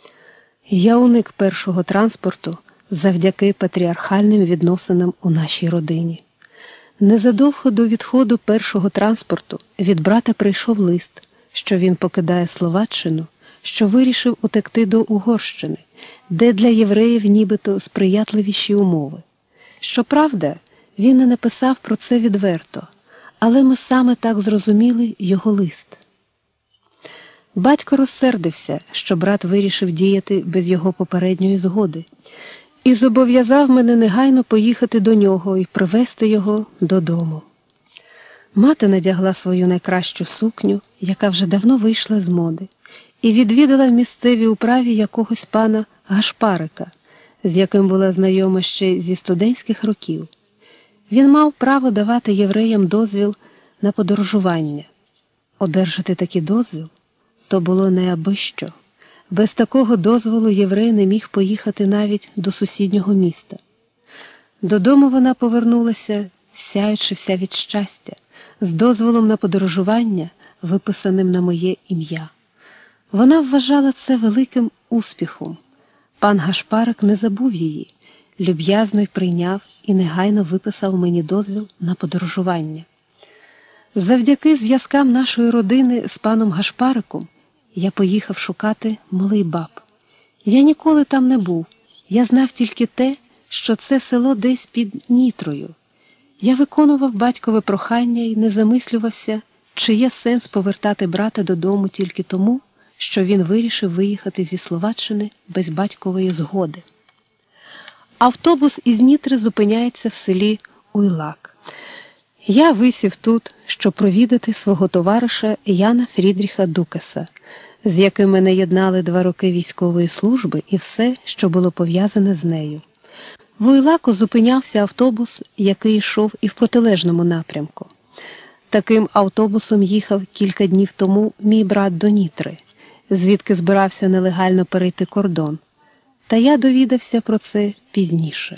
Я уник першого транспорту завдяки патріархальним відносинам у нашій родині. Незадовго до відходу першого транспорту від брата прийшов лист, що він покидає Словаччину, що вирішив утекти до Угорщини, де для євреїв нібито сприятливіші умови. Щоправда, він не написав про це відверто, але ми саме так зрозуміли його лист. Батько розсердився, що брат вирішив діяти без його попередньої згоди, і зобов'язав мене негайно поїхати до нього і привезти його додому. Мати надягла свою найкращу сукню, яка вже давно вийшла з моди, і відвідала в місцевій управі якогось пана Гашпарика, з яким була знайома ще зі студентських років. Він мав право давати євреям дозвіл на подорожування. Одержати такий дозвіл – то було не аби що. Без такого дозволу єврей не міг поїхати навіть до сусіднього міста. Додому вона повернулася, сяючи вся від щастя, з дозволом на подорожування, виписаним на моє ім'я. Вона вважала це великим успіхом. Пан Гашпарик не забув її, люб'язно й прийняв і негайно виписав мені дозвіл на подорожування. Завдяки зв'язкам нашої родини з паном Гашпариком я поїхав шукати Малий Баб. Я ніколи там не був, я знав тільки те, що це село десь під Нітрою. Я виконував батькове прохання і не замислювався, чи є сенс повертати брата додому тільки тому, що він вирішив виїхати зі Словаччини без батькової згоди. Автобус із Нітри зупиняється в селі Уйлак. Я висів тут, щоб провідати свого товариша Яна Фрідріха Дукеса, з яким мене єднали два роки військової служби і все, що було пов'язане з нею. В Уйлаку зупинявся автобус, який йшов і в протилежному напрямку. Таким автобусом їхав кілька днів тому мій брат до Нітри, звідки збирався нелегально перейти кордон. Та я довідався про це пізніше.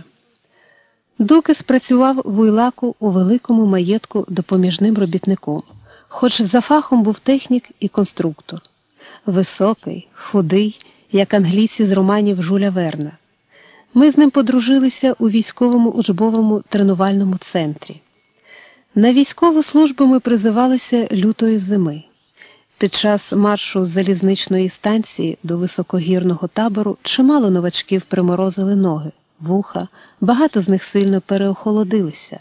Дукес працював в Уйлаку у великому маєтку допоміжним робітником, хоч за фахом був технік і конструктор. Високий, худий, як англійці з романів Жюля Верна. Ми з ним подружилися у військовому учбовому тренувальному центрі. На військову службу ми призивалися лютої зими. Під час маршу з залізничної станції до високогірного табору чимало новачків приморозили ноги, вуха, багато з них сильно переохолодилися.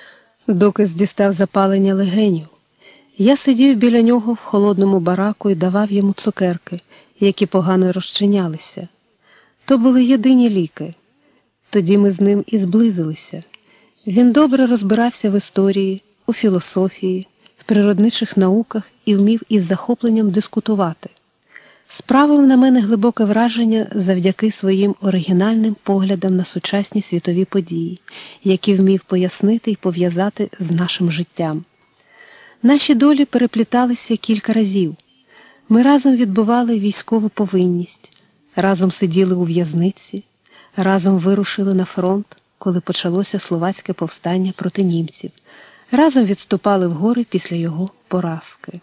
Дукес дістав запалення легенів. Я сидів біля нього в холодному бараку і давав йому цукерки, які погано розчинялися. То були єдині ліки. Тоді ми з ним і зблизилися. Він добре розбирався в історії, у філософії, в природничих науках і вмів із захопленням дискутувати. Справив на мене глибоке враження завдяки своїм оригінальним поглядам на сучасні світові події, які вмів пояснити і пов'язати з нашим життям. Наші долі перепліталися кілька разів. Ми разом відбували військову повинність, разом сиділи у в'язниці, разом вирушили на фронт, коли почалося словацьке повстання проти німців, разом відступали в гори після його поразки.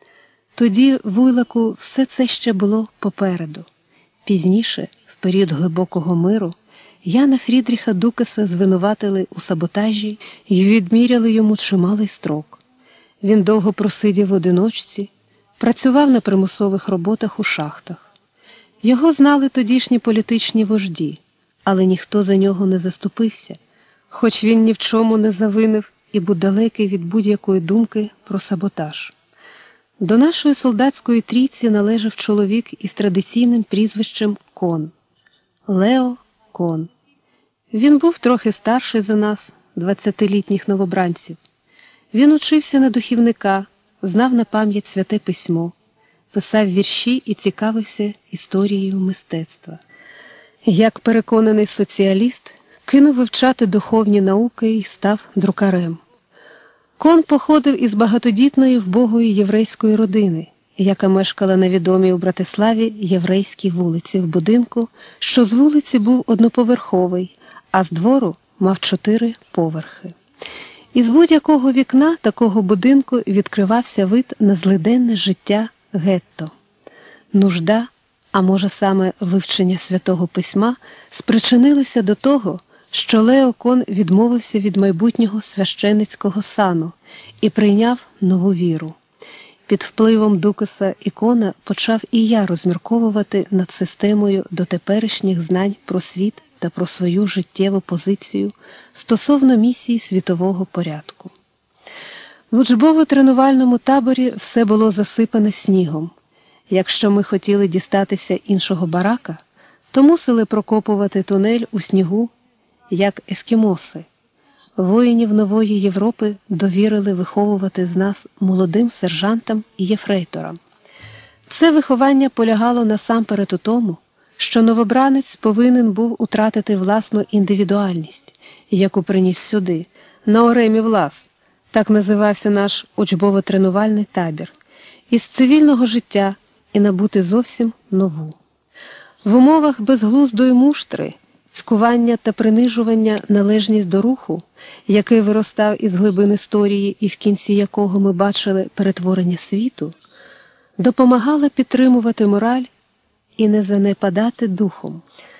Тоді в Уйлаку все це ще було попереду. Пізніше, в період глибокого миру, Яна Фрідріха Дукеса звинуватили у саботажі і відміряли йому чималий строк. Він довго просидів в одиночці, працював на примусових роботах у шахтах. Його знали тодішні політичні вожді, але ніхто за нього не заступився, хоч він ні в чому не завинив і був далекий від будь-якої думки про саботаж. До нашої солдатської трійці належав чоловік із традиційним прізвищем Кон. Лео Кон. Він був трохи старший за нас, двадцятилітніх новобранців. Він учився на духівника, знав на пам'ять святе письмо, писав вірші і цікавився історією мистецтва. Як переконаний соціаліст, кинув вивчати духовні науки і став друкарем. Кон походив із багатодітної вбогої єврейської родини, яка мешкала на відомій у Братиславі єврейській вулиці в будинку, що з вулиці був одноповерховий, а з двору мав чотири поверхи. Із будь-якого вікна такого будинку відкривався вид на злиденне життя гетто. Нужда, а може саме вивчення святого письма, спричинилися до того, що Лео Кон відмовився від майбутнього священицького сану і прийняв нову віру. Під впливом Дукеса і Кона почав і я розмірковувати над системою дотеперішніх знань про світ та про свою життєву позицію стосовно місії світового порядку. В учбово-тренувальному таборі все було засипане снігом. Якщо ми хотіли дістатися іншого барака, то мусили прокопувати тунель у снігу, як ескімоси. Воїнів нової Європи довірили виховувати з нас молодим сержантам і єфрейторам. Це виховання полягало насамперед у тому, що новобранець повинен був утратити власну індивідуальність, яку приніс сюди, на Оремі Влас, так називався наш учбово-тренувальний табір, із цивільного життя і набути зовсім нову. В умовах безглуздої муштри, цькування та принижування належність до руху, який виростав із глибин історії і в кінці якого ми бачили перетворення світу, допомагала підтримувати мораль і не занепадати духом.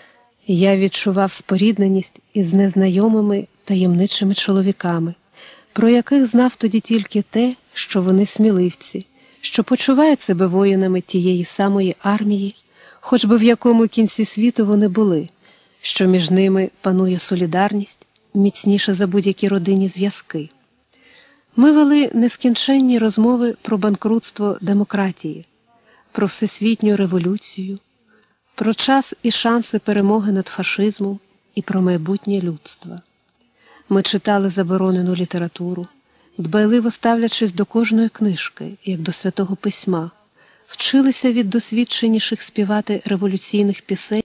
Я відчував спорідненість із незнайомими таємничими чоловіками, про яких знав тоді тільки те, що вони сміливці, що почувають себе воїнами тієї самої армії, хоч би в якому кінці світу вони були, що між ними панує солідарність, міцніша за будь-які родинні зв'язки. Ми вели нескінченні розмови про банкрутство демократії, про всесвітню революцію, про час і шанси перемоги над фашизмом і про майбутнє людства. Ми читали заборонену літературу, дбайливо ставлячись до кожної книжки, як до Святого Письма, вчилися від досвідченіших співати революційних пісень.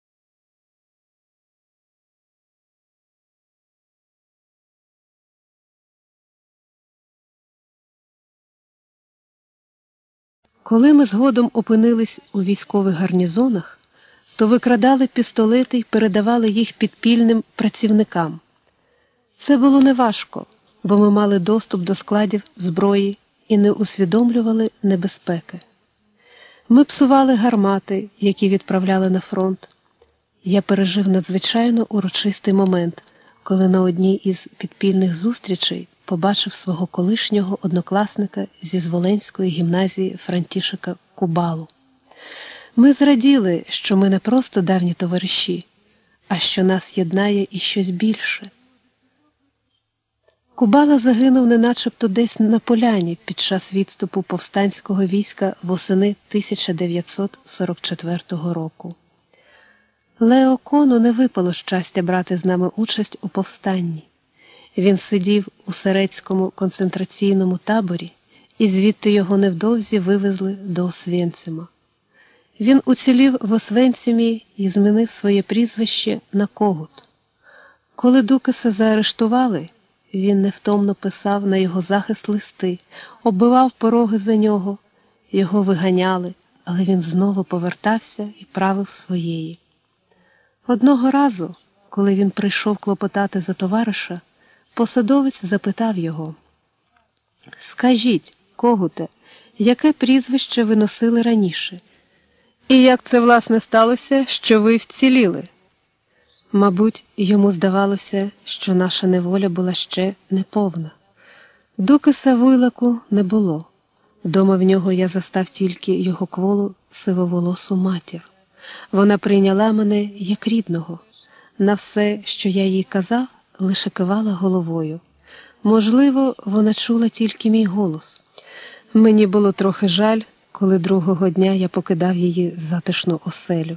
Коли ми згодом опинились у військових гарнізонах, то викрадали пістолети й передавали їх підпільним працівникам. Це було неважко, бо ми мали доступ до складів зброї і не усвідомлювали небезпеки. Ми псували гармати, які відправляли на фронт. Я пережив надзвичайно урочистий момент, коли на одній із підпільних зустрічей побачив свого колишнього однокласника зі Зволенської гімназії Франтішика Кубалу. Ми зраділи, що ми не просто давні товариші, а що нас єднає і щось більше. Кубала загинув неначебто десь на поляні під час відступу повстанського війська восени тисяча дев'ятсот сорок четвертого року. Лео Кону не випало щастя брати з нами участь у повстанні. Він сидів у Серецькому концентраційному таборі, і звідти його невдовзі вивезли до Освенцима. Він уцілів в Освенцимі і змінив своє прізвище на Когут. Коли Дукаса заарештували, він невтомно писав на його захист листи, оббивав пороги за нього, його виганяли, але він знову повертався і правив своєї. Одного разу, коли він прийшов клопотати за товариша, посадовець запитав його: «Скажіть, Когуте, яке прізвище ви носили раніше? І як це, власне, сталося, що ви вціліли?» Мабуть, йому здавалося, що наша неволя була ще неповна. Дукаса Вуйлаку не було. Дома в нього я застав тільки його кволу сивоволосу матір. Вона прийняла мене як рідного. На все, що я їй казав, лише кивала головою. Можливо, вона чула тільки мій голос. Мені було трохи жаль, коли другого дня я покидав її затишну оселю.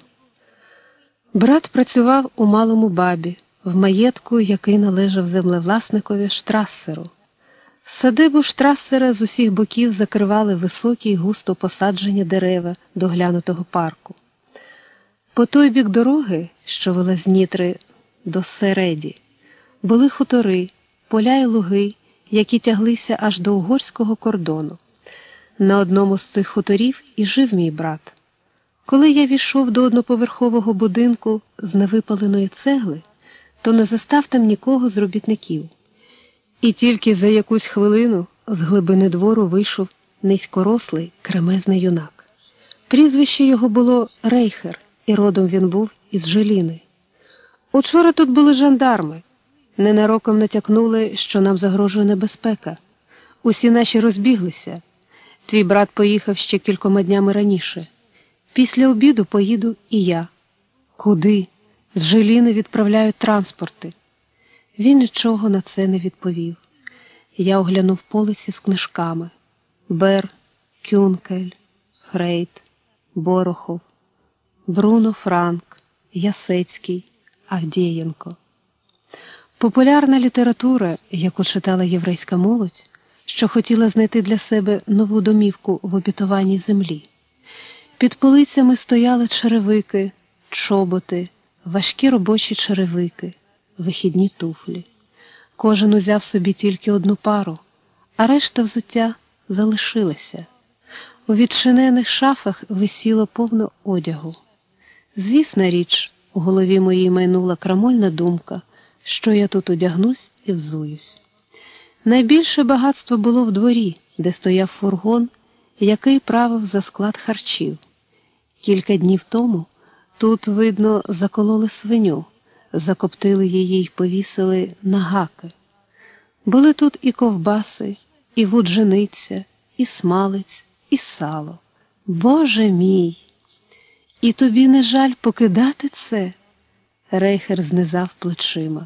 Брат працював у Малому Бабі, в маєтку, який належав землевласникові Штрассеру. Садибу Штрассера з усіх боків закривали високі й густо посаджені дерева доглянутого парку. По той бік дороги, що вела з Нітри до Середі, були хутори, поля й луги, які тяглися аж до угорського кордону. На одному з цих хуторів і жив мій брат. Коли я війшов до одноповерхового будинку з невипаленої цегли, то не застав там нікого з робітників. І тільки за якусь хвилину з глибини двору вийшов низькорослий кремезний юнак. Прізвище його було Рейхер, і родом він був із Желіни. «Учора тут були жандарми. Ненароком натякнули, що нам загрожує небезпека. Усі наші розбіглися. Твій брат поїхав ще кількома днями раніше. Після обіду поїду і я». «Куди? З Желіни відправляють транспорти». Він нічого на це не відповів. Я оглянув полиці з книжками. Бер, Кюнкель, Фрейд, Борохов, Бруно Франк, Ясецький, Авдєєнко. Популярна література, яку читала єврейська молодь, що хотіла знайти для себе нову домівку в обітованій землі. Під полицями стояли черевики, чоботи, важкі робочі черевики, вихідні туфлі. Кожен узяв собі тільки одну пару, а решта взуття залишилася. У відчинених шафах висіло повно одягу. Звісна річ, у голові моїй майнула крамольна думка, що я тут одягнусь і взуюсь. Найбільше багатство було в дворі, де стояв фургон, який правив за склад харчів. Кілька днів тому тут, видно, закололи свиню, закоптили її й повісили на гаки. Були тут і ковбаси, і вуджениця, і смалець, і сало. Боже мій! І тобі не жаль покидати це? Рейхер знизав плечима.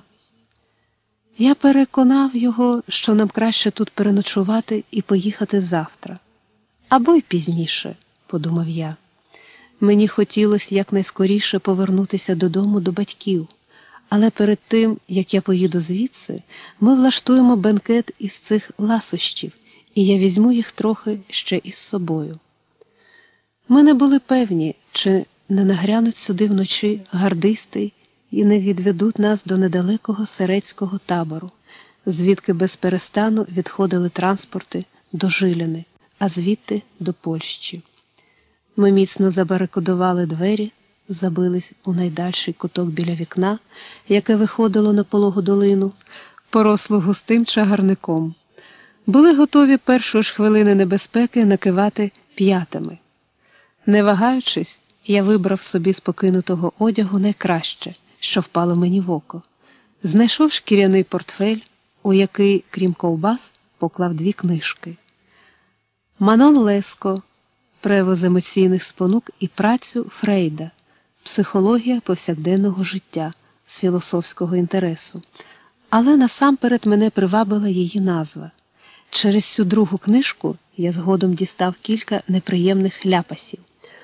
Я переконав його, що нам краще тут переночувати і поїхати завтра. Або й пізніше, подумав я. Мені хотілося якнайскоріше повернутися додому до батьків, але перед тим, як я поїду звідси, ми влаштуємо бенкет із цих ласощів, і я візьму їх трохи ще із собою. Ми не були певні, чи не нагрянуть сюди вночі гардисти і не відведуть нас до недалекого середського табору, звідки без перестану відходили транспорти до Жиляни, а звідти до Польщі. Ми міцно забарикадували двері, забились у найдальший куток біля вікна, яке виходило на пологу долину, порослу густим чагарником. Були готові першої ж хвилини небезпеки накивати п'ятами. Не вагаючись, я вибрав собі з покинутого одягу найкраще, що впало мені в око. Знайшов шкіряний портфель, у який, крім ковбас, поклав дві книжки. Манон Леско, «Превоз емоційних спонук» і працю Фрейда, «Психологія повсякденного життя» з філософського інтересу. Але насамперед мене привабила її назва. Через цю другу книжку я згодом дістав кілька неприємних ляпасів.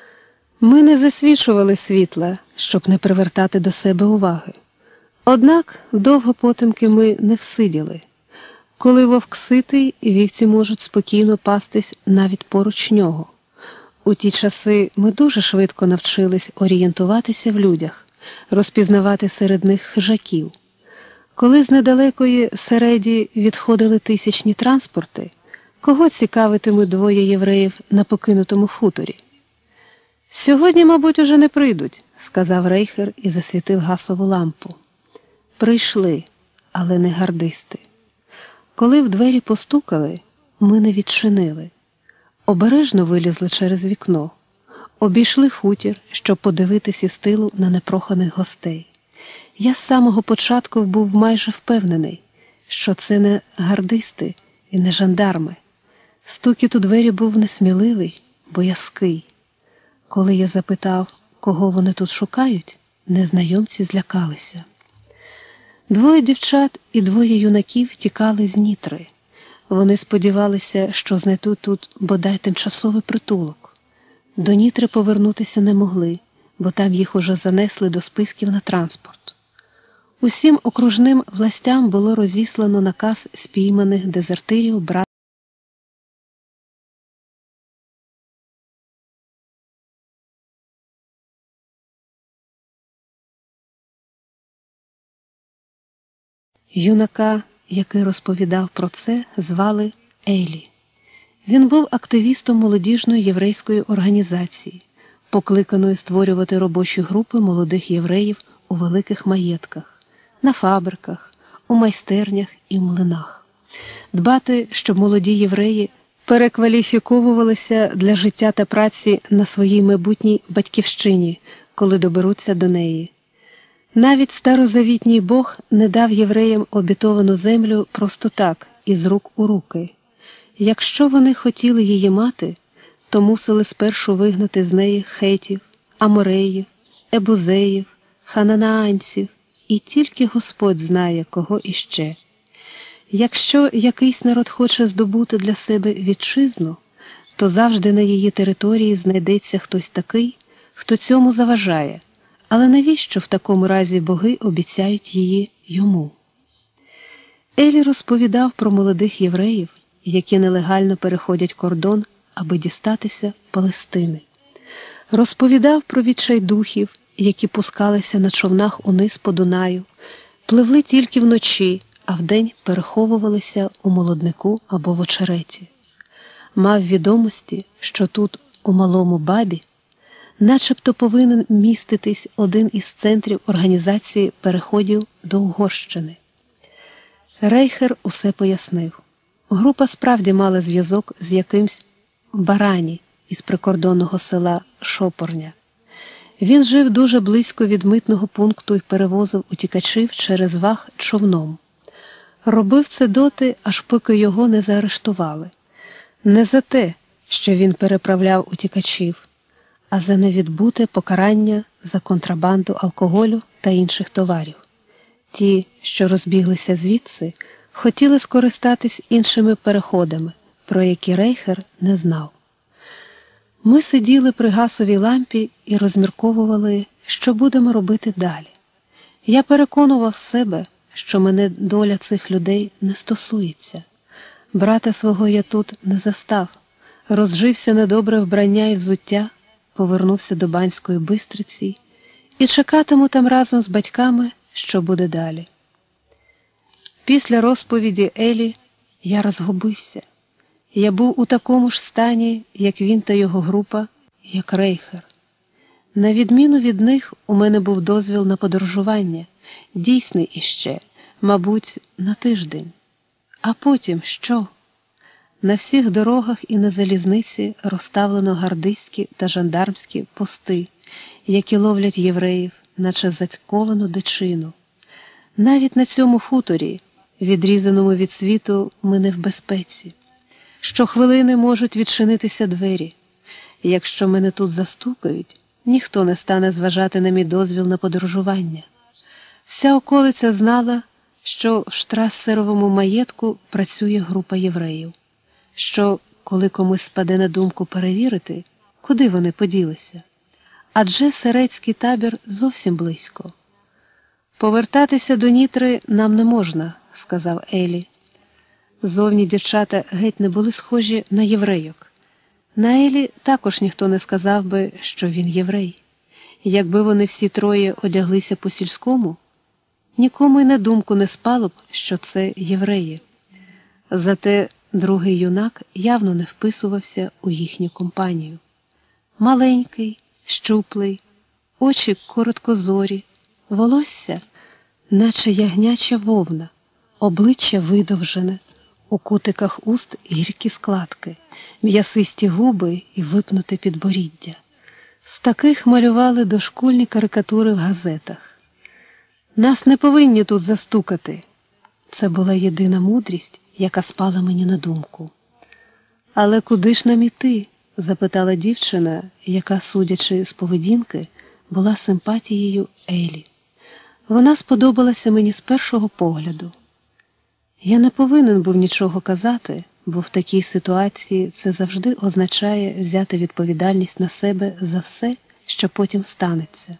Ми не засвічували світла, щоб не привертати до себе уваги. Однак довго потемки ми не всиділи. Коли вовк ситий, вівці можуть спокійно пастись навіть поруч нього. У ті часи ми дуже швидко навчились орієнтуватися в людях, розпізнавати серед них хижаків. Коли з недалекої Середі відходили тисячні транспорти, кого цікавитимуть двоє євреїв на покинутому хуторі? «Сьогодні, мабуть, уже не прийдуть», – сказав Рейхер і засвітив газову лампу. Прийшли, але не гардисти. Коли в двері постукали, ми не відчинили. Обережно вилізли через вікно. Обійшли хутір, щоб подивитися з тилу на непроханих гостей. Я з самого початку був майже впевнений, що це не гардисти і не жандарми. Стукіт у двері був несміливий, боязкий. Коли я запитав, кого вони тут шукають, незнайомці злякалися. Двоє дівчат і двоє юнаків тікали з Нітри. Вони сподівалися, що знайдуть тут бодай тимчасовий притулок. До Нітри повернутися не могли, бо там їх уже занесли до списків на транспорт. Усім окружним властям було розіслано наказ спійманих дезертирів брати юнака, який розповідав про це, звали Елі. Він був активістом молодіжної єврейської організації, покликаної створювати робочі групи молодих євреїв у великих маєтках, на фабриках, у майстернях і млинах. Дбати, щоб молоді євреї перекваліфіковувалися для життя та праці на своїй майбутній батьківщині, коли доберуться до неї. Навіть старозавітній Бог не дав євреям обітовану землю просто так, із рук у руки. Якщо вони хотіли її мати, то мусили спершу вигнати з неї хетів, амореїв, ебузеїв, хананаанців, і тільки Господь знає, кого іще. Якщо якийсь народ хоче здобути для себе вітчизну, то завжди на її території знайдеться хтось такий, хто цьому заважає. Але навіщо в такому разі боги обіцяють її йому? Елі розповідав про молодих євреїв, які нелегально переходять кордон, аби дістатися Палестини. Розповідав про відчайдухів, які пускалися на човнах униз по Дунаю, пливли тільки вночі, а вдень переховувалися у молоднику або в очереті. Мав відомості, що тут, у Малому Бабі, начебто повинен міститись один із центрів організації переходів до Угорщини. Рейхер усе пояснив. Група справді мала зв'язок з якимсь Барані із прикордонного села Шопорня. Він жив дуже близько від митного пункту і перевозив утікачів через Ваг човном. Робив це доти, аж поки його не заарештували. Не за те, що він переправляв утікачів, а за невідбуте покарання за контрабанду алкоголю та інших товарів. Ті, що розбіглися звідси, хотіли скористатись іншими переходами, про які Рейхер не знав. Ми сиділи при газовій лампі і розмірковували, що будемо робити далі. Я переконував себе, що мене доля цих людей не стосується. Брата свого я тут не застав, розжився на добре вбрання і взуття, повернувся до Банської Бистриці і чекатиму там разом з батьками, що буде далі. Після розповіді Елі я розгубився. Я був у такому ж стані, як він та його група, як Рейхер. На відміну від них, у мене був дозвіл на подорожування, дійсний іще, мабуть, на тиждень. А потім що? На всіх дорогах і на залізниці розставлено гардистські та жандармські пости, які ловлять євреїв, наче зацьковану дичину. Навіть на цьому хуторі, відрізаному від світу, ми не в безпеці. Щохвилини можуть відчинитися двері. Якщо мене тут застукають, ніхто не стане зважати на мій дозвіл на подорожування. Вся околиця знала, що в Штрасеровому маєтку працює група євреїв, що, коли комусь спаде на думку перевірити, куди вони поділися, адже сирецький табір зовсім близько. «Повертатися до Нітри нам не можна», – сказав Елі. Зовні дівчата геть не були схожі на єврейок. На Елі також ніхто не сказав би, що він єврей. Якби вони всі троє одяглися по-сільському, нікому й на думку не спало б, що це євреї. Зате другий юнак явно не вписувався у їхню компанію. Маленький, щуплий, очі короткозорі, волосся, наче ягняча вовна, обличчя видовжене, у кутиках уст гіркі складки, м'ясисті губи і випнуте підборіддя. З таких малювали дошкульні карикатури в газетах. «Нас не повинні тут застукати». Це була єдина мудрість, яка спала мені на думку. «Але куди ж нам іти?» – запитала дівчина, яка, судячи з поведінки, була симпатією Елі. Вона сподобалася мені з першого погляду. Я не повинен був нічого казати, бо в такій ситуації це завжди означає взяти відповідальність на себе за все, що потім станеться.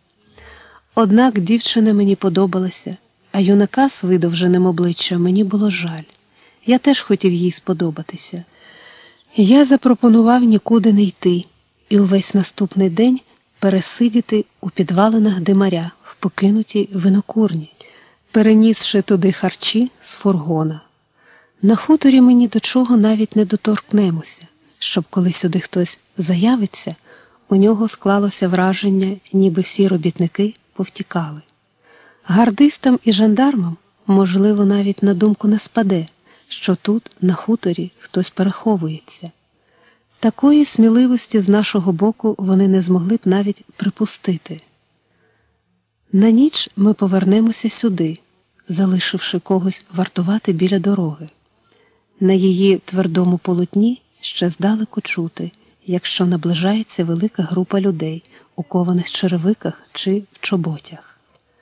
Однак дівчина мені подобалася, а юнака з видовженим обличчям мені було жаль. Я теж хотів їй сподобатися. Я запропонував нікуди не йти і увесь наступний день пересидіти у підвалинах димаря в покинутій винокурні, перенісши туди харчі з фургона. На хуторі ми ні до чого навіть не доторкнемося, щоб коли сюди хтось заявиться, у нього склалося враження, ніби всі робітники повтікали. Гардистам і жандармам, можливо, навіть на думку не спаде, що тут, на хуторі, хтось переховується. Такої сміливості з нашого боку вони не змогли б навіть припустити. На ніч ми повернемося сюди, залишивши когось вартувати біля дороги. На її твердому полотні ще здалеку чути, якщо наближається велика група людей у кованих черевиках чи в чоботях.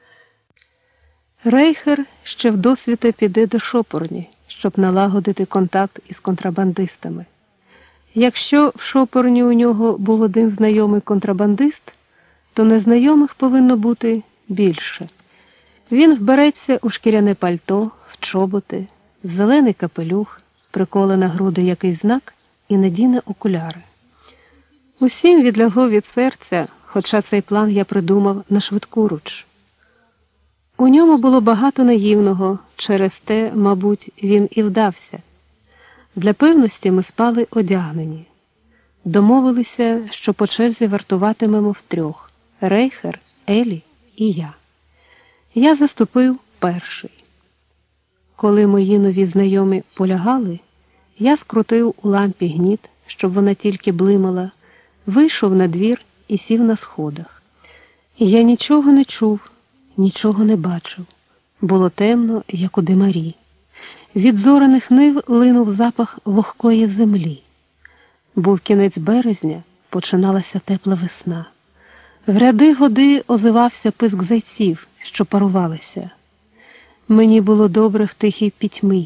Рейхер ще вдосвіта піде до Шопорні, щоб налагодити контакт із контрабандистами. Якщо в Шопорні у нього був один знайомий контрабандист, то незнайомих повинно бути більше. Він вбереться у шкіряне пальто, в чоботи, зелений капелюх, приколе на груди якийсь знак і надіне окуляри. Усім відлягло від серця, хоча цей план я придумав на швидкуруч. У ньому було багато наївного, через те, мабуть, він і вдався. Для певності ми спали одягнені. Домовилися, що по черзі вартуватимемо втрьох – Рейхер, Елі і я. Я заступив перший. Коли мої нові знайомі полягали, я скрутив у лампі гніт, щоб вона тільки блимала, вийшов на двір і сів на сходах. Я нічого не чув, нічого не бачив. Було темно, як у димарі. Від зораних нив линув запах вогкої землі. Був кінець березня, починалася тепла весна. В ряди годи озивався писк зайців, що парувалися. Мені було добре в тихій пітьмі.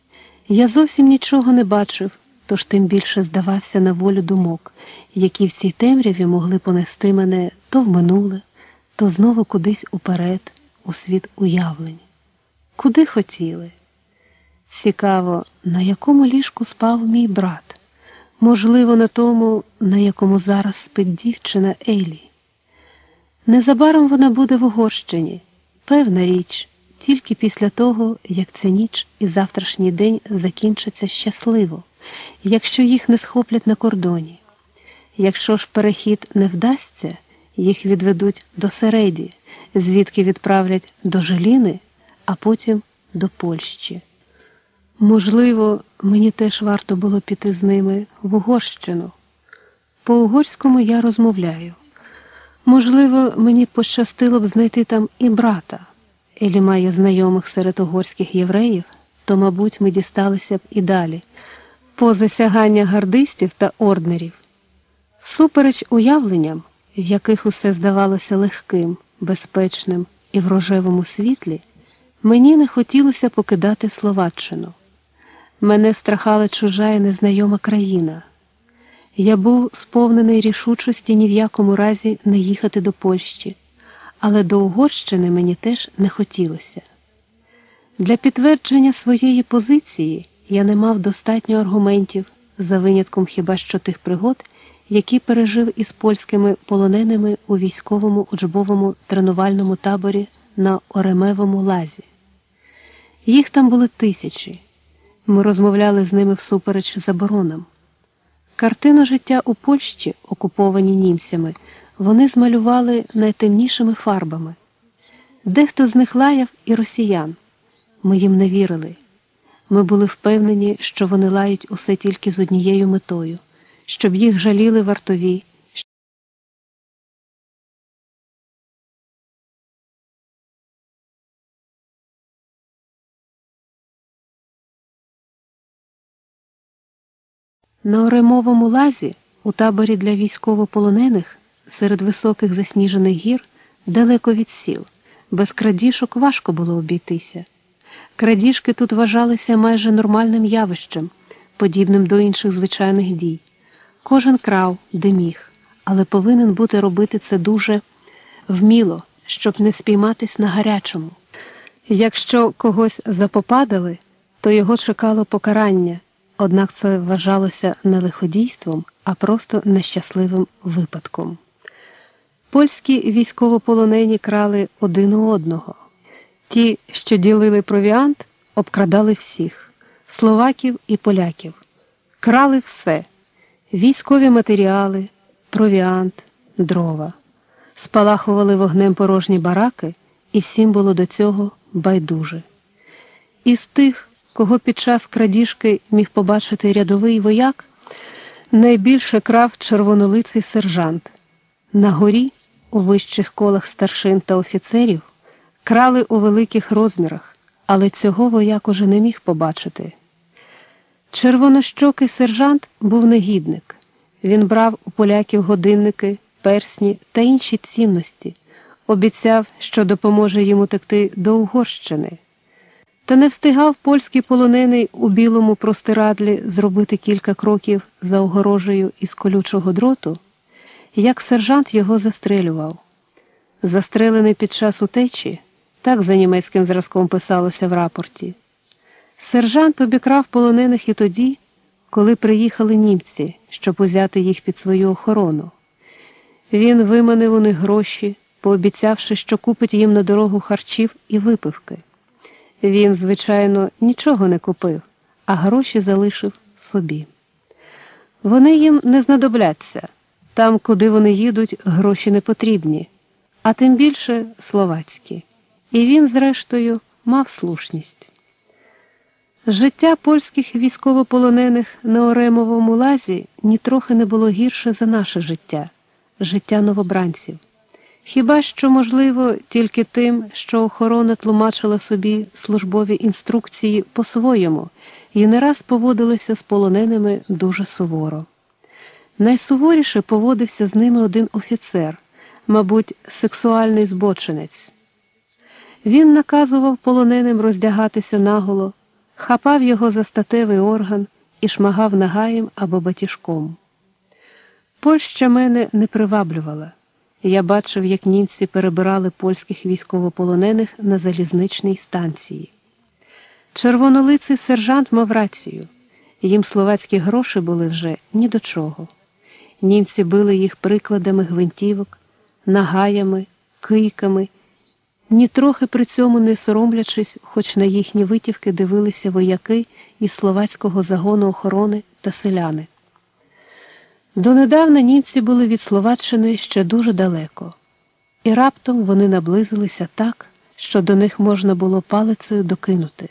Я зовсім нічого не бачив, тож тим більше здавався на волю думок, які в цій темряві могли понести мене то в минуле, то знову кудись уперед, у світ уявлень. Куди хотіли? Цікаво, на якому ліжку спав мій брат? Можливо, на тому, на якому зараз спить дівчина Елі. Незабаром вона буде в Угорщині. Певна річ, тільки після того, як ця ніч і завтрашній день закінчаться щасливо, якщо їх не схоплять на кордоні. Якщо ж перехід не вдасться, їх відведуть до Середі, звідки відправлять до Жиліни, а потім до Польщі. Можливо, мені теж варто було піти з ними в Угорщину. По-угорському я розмовляю. Можливо, мені пощастило б знайти там і брата. Елі має знайомих серед угорських євреїв, то, мабуть, ми дісталися б і далі, поза сягання гардистів та орднерів. Всупереч уявленням, в яких усе здавалося легким, безпечним і в рожевому світлі, мені не хотілося покидати Словаччину. Мене страхала чужа і незнайома країна. Я був сповнений рішучості ні в якому разі не їхати до Польщі, але до Угорщини мені теж не хотілося. Для підтвердження своєї позиції я не мав достатньо аргументів, за винятком хіба що тих пригод, які пережив із польськими полоненими у військовому учбовому тренувальному таборі на Оремевому лазі. Їх там були тисячі. Ми розмовляли з ними всупереч заборонам. Картину життя у Польщі, окупованій німцями, вони змалювали найтемнішими фарбами. Дехто з них лаяв і росіян. Ми їм не вірили. Ми були впевнені, що вони лають усе тільки з однією метою – щоб їх жаліли вартові, на Оремовому лазі, у таборі для військовополонених, серед високих засніжених гір, далеко від сіл, без крадіжок важко було обійтися. Крадіжки тут вважалися майже нормальним явищем, подібним до інших звичайних дій. Кожен крав, де міг, але повинен бути робити це дуже вміло, щоб не спійматись на гарячому. Якщо когось запопадали, то його чекало покарання, однак це вважалося не лиходійством, а просто нещасливим випадком. Польські військовополонені крали один у одного. Ті, що ділили провіант, обкрадали всіх – словаків і поляків. Крали все – військові матеріали, провіант, дрова. Спалахували вогнем порожні бараки, і всім було до цього байдуже. Із тих, кого під час крадіжки міг побачити рядовий вояк, найбільше крав червонолиций сержант. На горі, у вищих колах старшин та офіцерів, крали у великих розмірах, але цього вояк уже не міг побачити. Червонощокий сержант був негідник. Він брав у поляків годинники, персні та інші цінності, обіцяв, що допоможе їм утекти до Угорщини. Та не встигав польський полонений у білому простирадлі зробити кілька кроків за огорожею із колючого дроту, як сержант його застрелював. Застрелений під час утечі, так за німецьким зразком писалося в рапорті. Сержант обікрав полонених і тоді, коли приїхали німці, щоб узяти їх під свою охорону. Він виманив у них гроші, пообіцявши, що купить їм на дорогу харчів і випивки. Він, звичайно, нічого не купив, а гроші залишив собі. Вони їм не знадобляться. Там, куди вони їдуть, гроші не потрібні, а тим більше словацькі. І він, зрештою, мав слушність. Життя польських військовополонених на Оремовому лазі нітрохи не було гірше за наше життя, життя новобранців. Хіба що, можливо, тільки тим, що охорона тлумачила собі службові інструкції по-своєму і не раз поводилася з полоненими дуже суворо. Найсуворіше поводився з ними один офіцер, мабуть, сексуальний збочинець. Він наказував полоненим роздягатися наголо, хапав його за статевий орган і шмагав нагаєм або батіжком. Польща мене не приваблювала. Я бачив, як німці перебирали польських військовополонених на залізничній станції. Червонолиций сержант мав рацію. Їм словацькі гроші були вже ні до чого. Німці били їх прикладами гвинтівок, нагаями, кийками, нітрохи при цьому не соромлячись, хоч на їхні витівки дивилися вояки із словацького загону охорони та селяни. Донедавна німці були від Словаччини ще дуже далеко, і раптом вони наблизилися так, що до них можна було палицею докинути.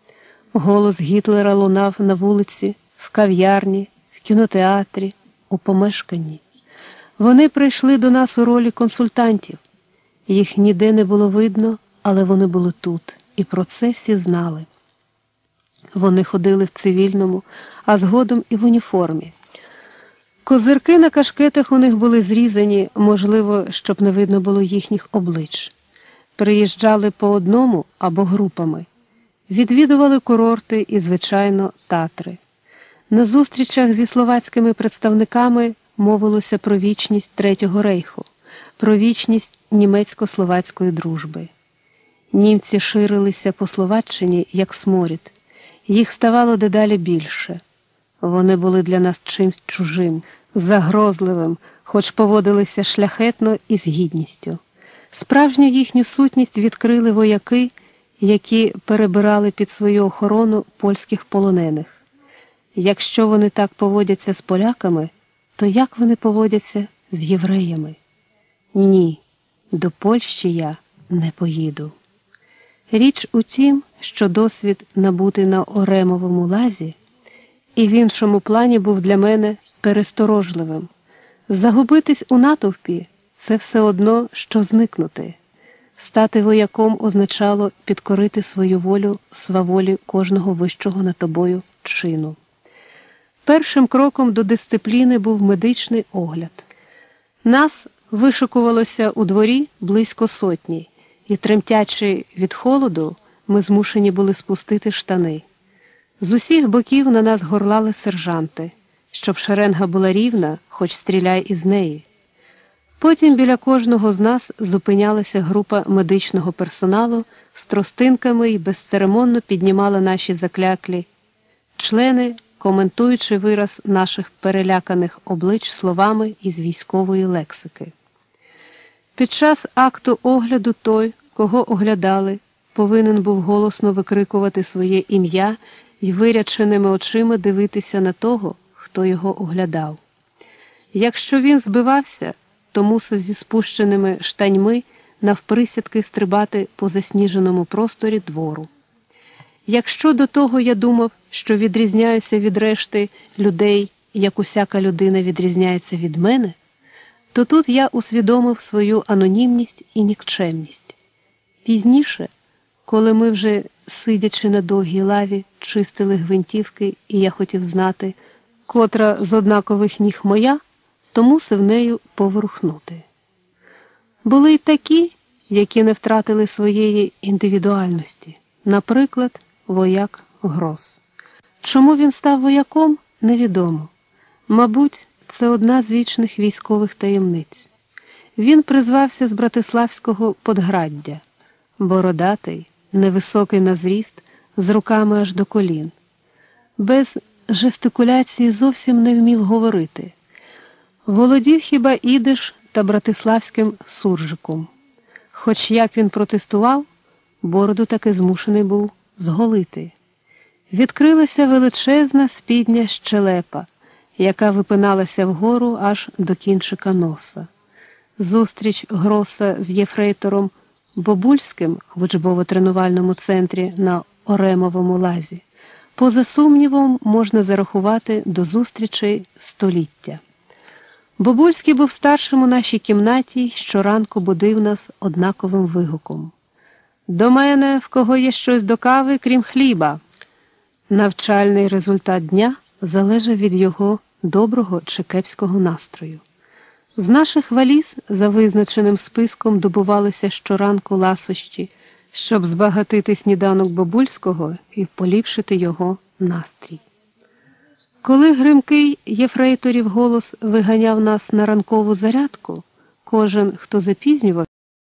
Голос Гітлера лунав на вулиці, в кав'ярні, в кінотеатрі, у помешканні. Вони прийшли до нас у ролі консультантів. Їх ніде не було видно, але вони були тут, і про це всі знали. Вони ходили в цивільному, а згодом і в уніформі. Козирки на кашкетах у них були зрізані, можливо, щоб не видно було їхніх облич. Приїжджали по одному або групами. Відвідували курорти і, звичайно, Татри. На зустрічах зі словацькими представниками мовилося про вічність Третього рейху, про вічність німецько-словацької дружби. Німці ширилися по Словаччині, як сморід. Їх ставало дедалі більше. Вони були для нас чимсь чужим, загрозливим, хоч поводилися шляхетно і з гідністю. Справжню їхню сутність відкрили вояки, які перебирали під свою охорону польських полонених. Якщо вони так поводяться з поляками, то як вони поводяться з євреями? Ні, до Польщі я не поїду. Річ у тім, що досвід, набутий на Оремовому лазі, і в іншому плані був для мене пересторожливим. Загубитись у натовпі – це все одно, що зникнути. Стати вояком означало підкорити свою волю сваволі кожного вищого над тобою чину. Першим кроком до дисципліни був медичний огляд. Нас вишикувалося у дворі близько сотні, і, тремтячи від холоду, ми змушені були спустити штани. З усіх боків на нас горлали сержанти, щоб шеренга була рівна, хоч стріляй із неї. Потім біля кожного з нас зупинялася група медичного персоналу з тростинками і безцеремонно піднімала наші закляклі члени, коментуючи вираз наших переляканих облич словами із військової лексики. Під час акту огляду той, кого оглядали, повинен був голосно викрикувати своє ім'я і виряченими очима дивитися на того, хто його оглядав. Якщо він збивався, то мусив зі спущеними штаньми навприсядки стрибати по засніженому просторі двору. Якщо до того я думав, що відрізняюся від решти людей, як усяка людина відрізняється від мене, то тут я усвідомив свою анонімність і нікчемність. Пізніше, коли ми вже, сидячи на довгій лаві, чистили гвинтівки, і я хотів знати, котра з однакових ніг моя, то мусив нею поворухнути. Були й такі, які не втратили своєї індивідуальності, наприклад, вояк Грос. Чому він став вояком, невідомо. Мабуть, це одна з вічних військових таємниць. Він призвався з Братиславського Подграддя, бородатий, невисокий на зріст, з руками аж до колін. Без жестикуляції зовсім не вмів говорити. Володів хіба ідиш та братиславським суржиком. Хоч як він протестував, бороду таки змушений був зголити. Відкрилася величезна спідня щелепа, яка випиналася вгору аж до кінчика носа. Зустріч Гроса з єфрейтором Бобульським в учбово-тренувальному центрі на Оремовому лазі, поза сумнівом, можна зарахувати до зустрічей століття. Бобульський був старшим у нашій кімнаті й щоранку будив нас однаковим вигуком. «До мене, в кого є щось до кави, крім хліба!» Навчальний результат дня залежав від його доброго чи кепського настрою. З наших валіз за визначеним списком добувалися щоранку ласощі, щоб збагатити сніданок Бобульського і поліпшити його настрій. Коли гримкий єфрейторів голос виганяв нас на ранкову зарядку, кожен, хто запізнював,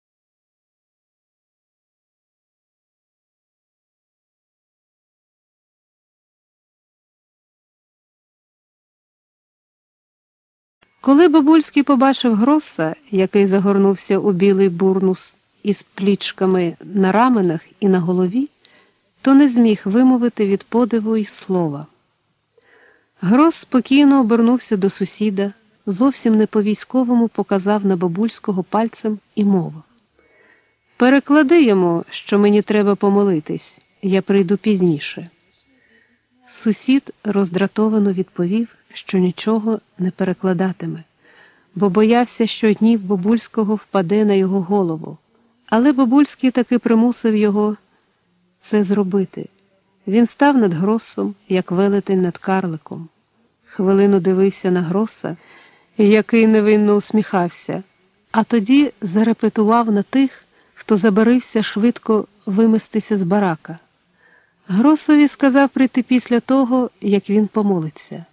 коли Бобульський побачив Гросса, який загорнувся у білий бурнус із плічками на раменах і на голові, то не зміг вимовити від подиву й слова. Гросс спокійно обернувся до сусіда, зовсім не по-військовому показав на Бобульського пальцем і мовив: «Переклади йому, що мені треба помолитись, я прийду пізніше». Сусід роздратовано відповів, що нічого не перекладатиме, бо боявся, що гнів Бобульського впаде на його голову. Але Бобульський таки примусив його це зробити. Він став над Гроссом, як велетень над карликом. Хвилину дивився на Гросса, який невинно усміхався, а тоді зарепетував на тих, хто забарився швидко виместися з барака. Гроссові сказав прийти після того, як він помолиться.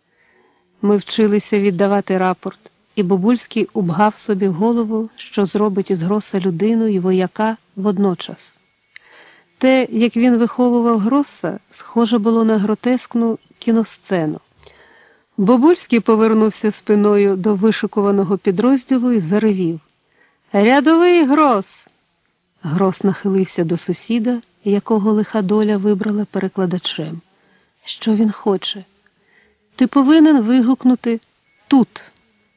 Ми вчилися віддавати рапорт, і Бобульський убгав собі в голову, що зробить із Гросса людину і вояка водночас. Те, як він виховував Гросса, схоже було на гротескну кіносцену. Бобульський повернувся спиною до вишикуваного підрозділу і заревів: «Рядовий Гросс!» Гросс нахилився до сусіда, якого лиха доля вибрала перекладачем. Що він хоче? Ти повинен вигукнути «тут».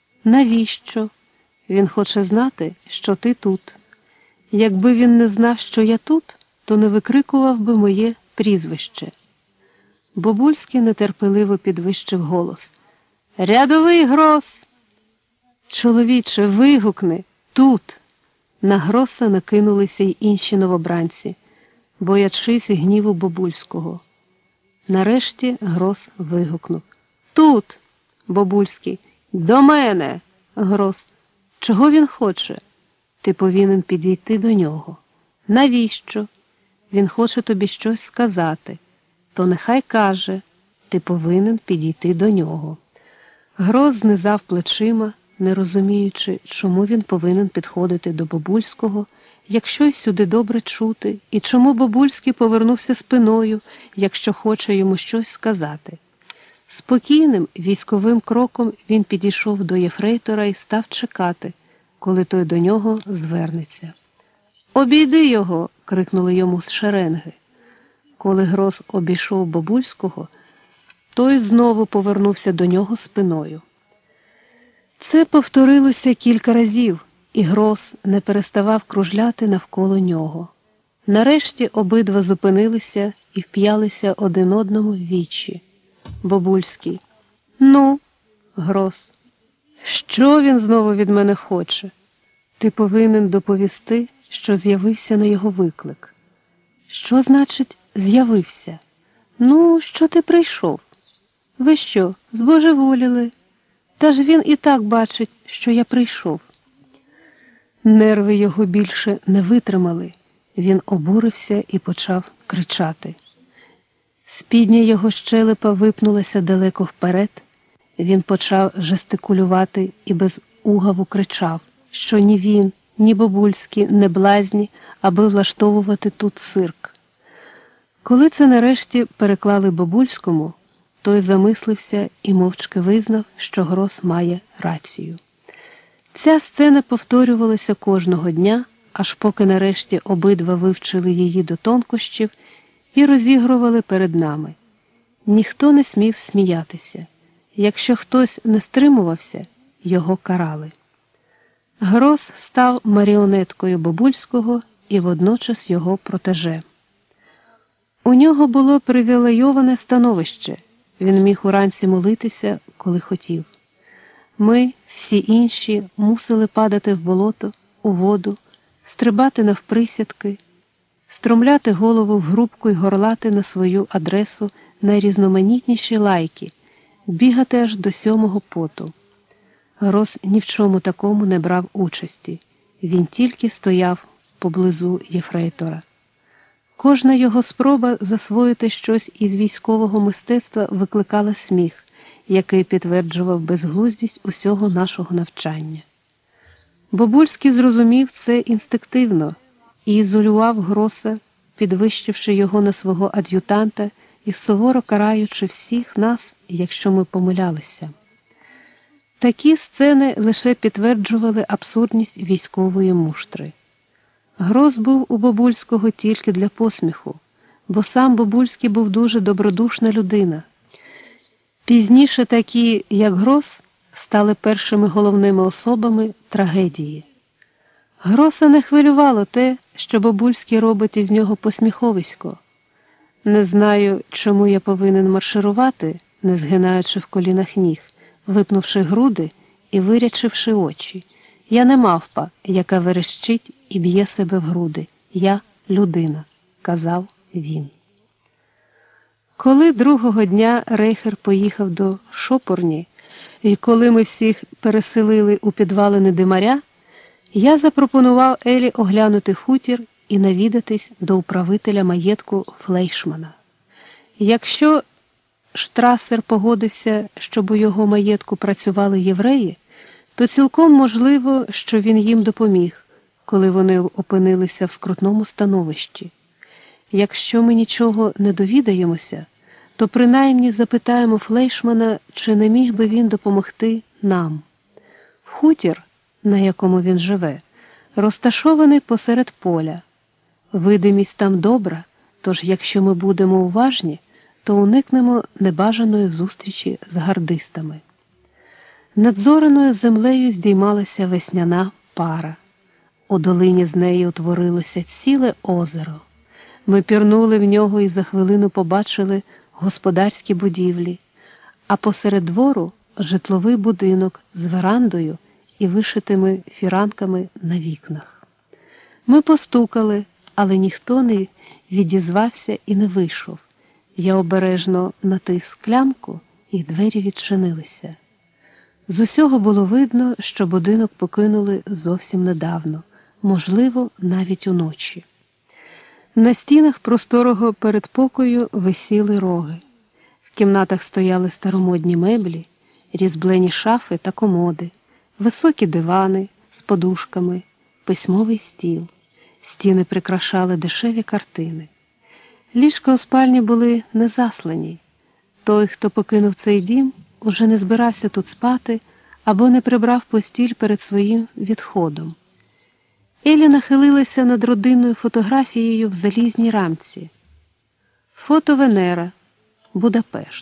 Навіщо? Він хоче знати, що ти тут. Якби він не знав, що я тут, то не викрикував би моє прізвище. Бобульський нетерпеливо підвищив голос: «Рядовий Гросс!» «Чоловіче, вигукни «тут!»» На Гросса накинулися й інші новобранці, боячись гніву Бобульського. Нарешті Гросс вигукнув: «Тут!» Бобульський: «До мене!» Гросс: «Чого він хоче?» «Ти повинен підійти до нього». «Навіщо?» «Він хоче тобі щось сказати». «То нехай каже». «Ти повинен підійти до нього». Гросс знизав плечима, не розуміючи, чому він повинен підходити до Бобульського, якщо й сюди добре чути, і чому Бобульський повернувся спиною, якщо хоче йому щось сказати. Спокійним військовим кроком він підійшов до єфрейтора і став чекати, коли той до нього звернеться. «Обійди його!» – крикнули йому з шеренги. Коли Гросс обійшов Бобульського, той знову повернувся до нього спиною. Це повторилося кілька разів, і Гросс не переставав кружляти навколо нього. Нарешті обидва зупинилися і вп'ялися один одному в вічі. Бобульський: «Ну?» Гросс: «Що він знову від мене хоче?» «Ти повинен доповісти, що з'явився на його виклик». «Що значить «з'явився»?» «Ну, що ти прийшов?» «Ви що, збожеволіли?» «Та ж він і так бачить, що я прийшов». Нерви його більше не витримали. Він обурився і почав кричати. Спідня його щелепа випнулася далеко вперед. Він почав жестикулювати і без угаву кричав, що ні він, ні Бобульський не блазні, аби влаштовувати тут цирк. Коли це нарешті переклали Бобульському, той замислився і мовчки визнав, що Гросс має рацію. Ця сцена повторювалася кожного дня, аж поки нарешті обидва вивчили її до тонкощів і розігрували перед нами. Ніхто не смів сміятися. Якщо хтось не стримувався, його карали. Гросс став маріонеткою Бобульського і водночас його протеже. У нього було привілейоване становище. Він міг уранці молитися, коли хотів. Ми, всі інші мусили падати в болото, у воду, стрибати навприсядки, стромляти голову в грубку й горлати на свою адресу найрізноманітніші лайки, бігати аж до сьомого поту. Гроз ні в чому такому не брав участі. Він тільки стояв поблизу єфрейтора. Кожна його спроба засвоїти щось із військового мистецтва викликала сміх, який підтверджував безглуздість усього нашого навчання. Бобульський зрозумів це інстинктивно і ізолював Гроса, підвищивши його на свого ад'ютанта і суворо караючи всіх нас, якщо ми помилялися. Такі сцени лише підтверджували абсурдність військової муштри. Гроз був у Бобульського тільки для посміху, бо сам Бобульський був дуже добродушна людина. Пізніше такі, як Гроз, стали першими головними особами трагедії. Гроса не хвилювало те, що Бобульський робить із нього посміховисько. Не знаю, чому я повинен марширувати, не згинаючи в колінах ніг, випнувши груди і вирячивши очі. Я не мавпа, яка верещить і б'є себе в груди. Я людина, казав він. Коли другого дня Рейхер поїхав до Шопурні, і коли ми всіх переселили у підвалини Димаря, я запропонував Елі оглянути хутір і навідатись до управителя маєтку Флейшмана. Якщо Штрасер погодився, щоб у його маєтку працювали євреї, то цілком можливо, що він їм допоміг, коли вони опинилися в скрутному становищі. Якщо ми нічого не довідаємося, то принаймні запитаємо Флейшмана, чи не міг би він допомогти нам. Хутір, на якому він живе, розташований посеред поля. Видимість там добра, тож якщо ми будемо уважні, то уникнемо небажаної зустрічі з гардистами. Над зоряною землею здіймалася весняна пара. У долині з неї утворилося ціле озеро. Ми пірнули в нього і за хвилину побачили господарські будівлі, а посеред двору житловий будинок з верандою і вишитими фіранками на вікнах. Ми постукали, але ніхто не відізвався і не вийшов. Я обережно натис клямку, і двері відчинилися. З усього було видно, що будинок покинули зовсім недавно, можливо, навіть уночі. На стінах просторого передпокою висіли роги. В кімнатах стояли старомодні меблі, різьблені шафи та комоди, високі дивани з подушками, письмовий стіл. Стіни прикрашали дешеві картини. Ліжка у спальні були не заслані. Той, хто покинув цей дім, уже не збирався тут спати або не прибрав постіль перед своїм відходом. Елі нахилилася над родинною фотографією в залізній рамці. Фото Венера, Будапешт.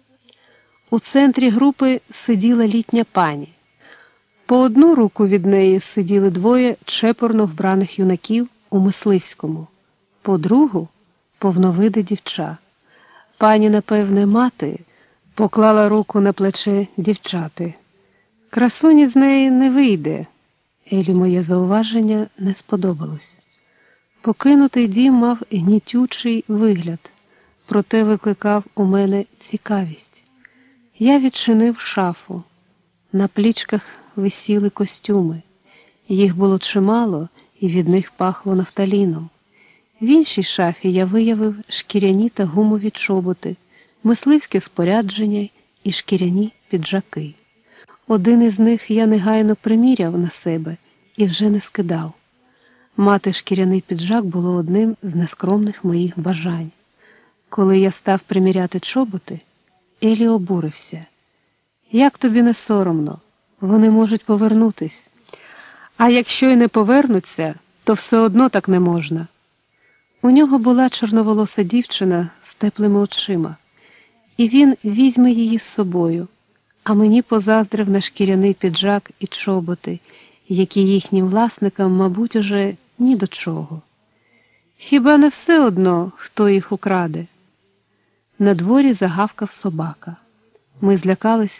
У центрі групи сиділа літня пані. По одну руку від неї сиділи двоє чепурно вбраних юнаків у мисливському, по другу – повновиде дівча. Пані, напевне, мати, поклала руку на плече дівчати. Красуні з неї не вийде. Елі моє зауваження не сподобалось. Покинутий дім мав гнітючий вигляд, проте викликав у мене цікавість. Я відчинив шафу. На плічках висіли костюми. Їх було чимало, і від них пахло нафталіном. В іншій шафі я виявив шкіряні та гумові чоботи, мисливське спорядження і шкіряні піджаки. Один із них я негайно приміряв на себе і вже не скидав. Мати шкіряний піджак було одним з нескромних моїх бажань. Коли я став приміряти чоботи, Елі обурився. «Як тобі не соромно? Вони можуть повернутись. А якщо й не повернуться, то все одно так не можна». У нього була чорноволоса дівчина з теплими очима, і він візьме її з собою, а мені позаздрив на шкіряний піджак і чоботи, які їхнім власникам, мабуть, уже ні до чого. Хіба не все одно, хто їх украде? На дворі загавкав собака. Ми злякалися,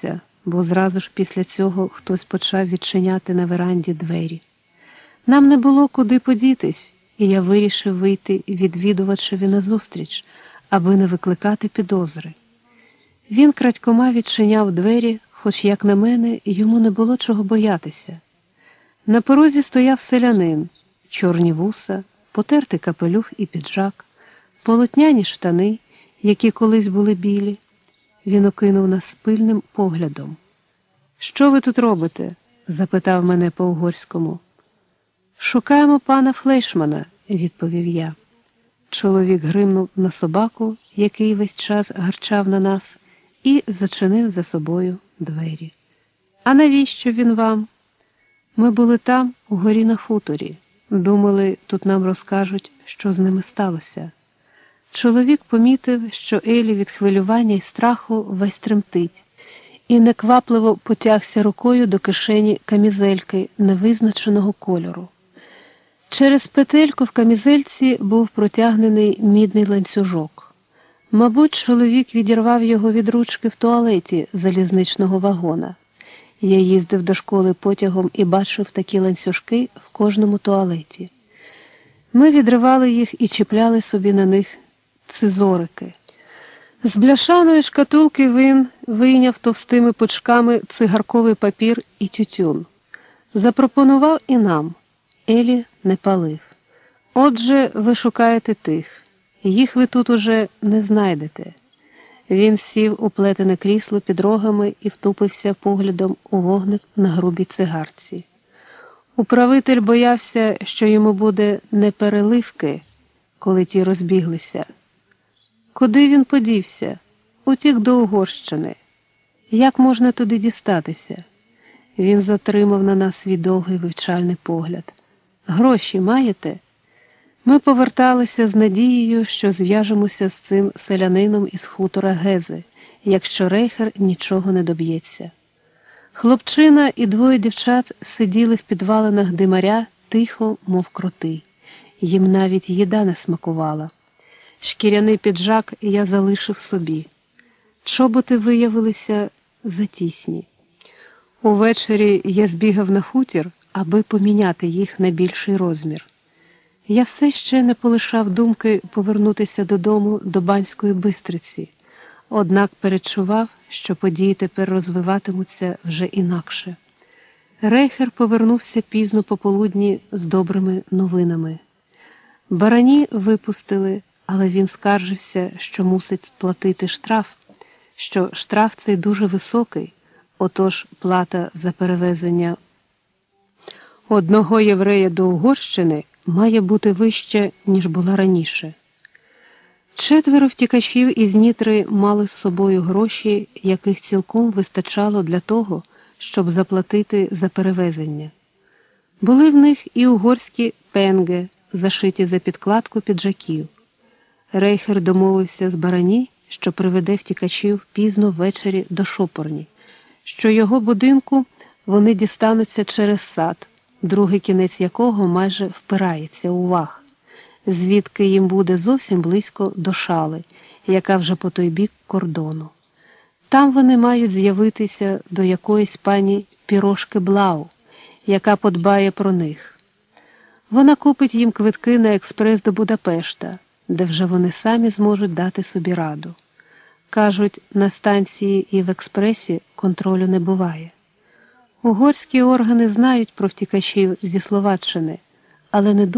бо зразу ж після цього хтось почав відчиняти на веранді двері. Нам не було куди подітись, і я вирішив вийти відвідувачеві назустріч, аби не викликати підозри. Він крадькома відчиняв двері, хоч, як на мене, йому не було чого боятися. На порозі стояв селянин, чорні вуса, потертий капелюх і піджак, полотняні штани, які колись були білі. Він окинув нас пильним поглядом. «Що ви тут робите?» – запитав мене по-угорському. «Шукаємо пана Флейшмана», – відповів я. Чоловік гримнув на собаку, який весь час гарчав на нас, і зачинив за собою двері. «А навіщо він вам?» «Ми були там, угорі на хуторі. Думали, тут нам розкажуть, що з ними сталося». Чоловік помітив, що Елі від хвилювання й страху весь тремтить, і неквапливо потягся рукою до кишені камізельки невизначеного кольору. Через петельку в камізельці був протягнений мідний ланцюжок. Мабуть, чоловік відірвав його від ручки в туалеті залізничного вагона. Я їздив до школи потягом і бачив такі ланцюжки в кожному туалеті. Ми відривали їх і чіпляли собі на них цизорики. З бляшаної шкатулки він вийняв товстими пучками цигарковий папір і тютюн. Запропонував і нам. Елі не палив. «Отже, ви шукаєте тих. Їх ви тут уже не знайдете». Він сів у плетене крісло під рогами і втупився поглядом у вогник на грубій цигарці. Управитель боявся, що йому буде непереливки, коли ті розбіглися. Куди він подівся? Утік до Угорщини. Як можна туди дістатися? Він затримав на нас свій довгий вивчальний погляд. «Гроші маєте?» Ми поверталися з надією, що зв'яжемося з цим селянином із хутора Гези, якщо Рейхер нічого не доб'ється. Хлопчина і двоє дівчат сиділи в підвалинах димаря тихо, мов кроти. Їм навіть їда не смакувала. Шкіряний піджак я залишив собі. Чоботи виявилися затісні. Увечері я збігав на хутір, аби поміняти їх на більший розмір. Я все ще не полишав думки повернутися додому до Банської Бистриці, однак передчував, що події тепер розвиватимуться вже інакше. Рейхер повернувся пізно пополудні з добрими новинами. Барані випустили, але він скаржився, що мусить сплатити штраф, що штраф цей дуже високий, отож плата за перевезення одного єврея до Угорщини має бути вища, ніж була раніше. Четверо втікачів із Нітри мали з собою гроші, яких цілком вистачало для того, щоб заплатити за перевезення. Були в них і угорські пенге, зашиті за підкладку піджаків. Рейхер домовився з Барані, що приведе втікачів пізно ввечері до Шопорні, що його будинку вони дістануться через сад, другий кінець якого майже впирається у ваг, звідки їм буде зовсім близько до Шали, яка вже по той бік кордону. Там вони мають з'явитися до якоїсь пані Пірошки Блау, яка подбає про них. Вона купить їм квитки на експрес до Будапешта, де вже вони самі зможуть дати собі раду. Кажуть, на станції і в експресі контролю не буває. Угорські органи знають про втікачів зі Словаччини, але не думають.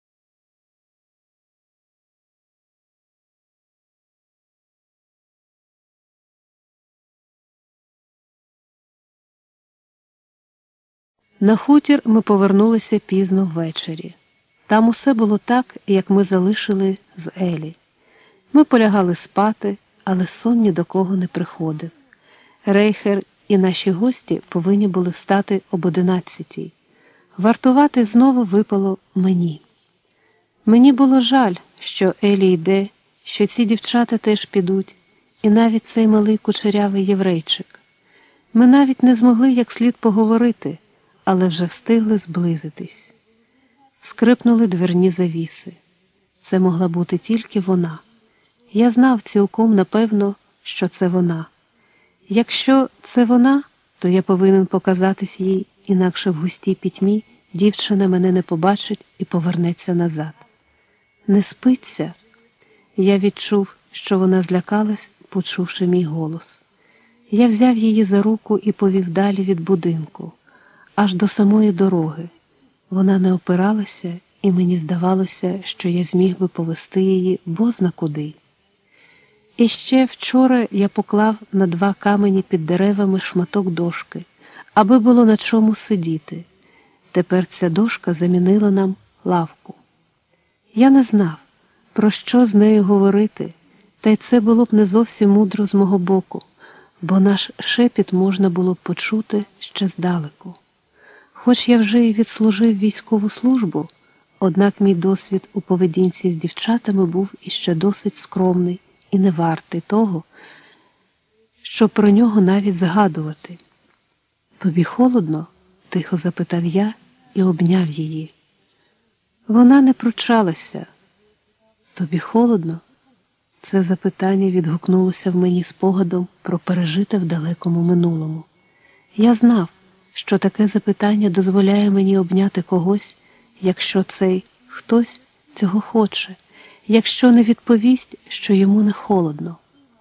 На хутір ми повернулися пізно ввечері. Там усе було так, як ми залишили з Елі. Ми полягали спати, але сон ні до кого не приходив. Рейхер і наші гості повинні були встати об одинадцятій. Вартувати знову випало мені. Мені було жаль, що Елі йде, що ці дівчата теж підуть, і навіть цей малий кучерявий єврейчик. Ми навіть не змогли як слід поговорити, але вже встигли зблизитись. Скрипнули дверні завіси. Це могла бути тільки вона. Я знав цілком напевно, що це вона. Якщо це вона, то я повинен показатись їй, інакше в густій пітьмі дівчина мене не побачить і повернеться назад. Не спиться? Я відчув, що вона злякалась, почувши мій голос. Я взяв її за руку і повів далі від будинку, аж до самої дороги. Вона не опиралася, і мені здавалося, що я зміг би повести її бозна куди. І ще вчора я поклав на два камені під деревами шматок дошки, аби було на чому сидіти. Тепер ця дошка замінила нам лавку. Я не знав, про що з нею говорити, та й це було б не зовсім мудро з мого боку, бо наш шепіт можна було б почути ще здалеку. Хоч я вже й відслужив військову службу, однак мій досвід у поведінці з дівчатами був іще досить скромний і не вартий того, щоб про нього навіть згадувати. «Тобі холодно?» – тихо запитав я і обняв її. Вона не пручалася. «Тобі холодно?» Це запитання відгукнулося в мені спогадом про пережите в далекому минулому. Я знав, що таке запитання дозволяє мені обняти когось, якщо цей хтось цього хоче, якщо не відповість, що йому не холодно.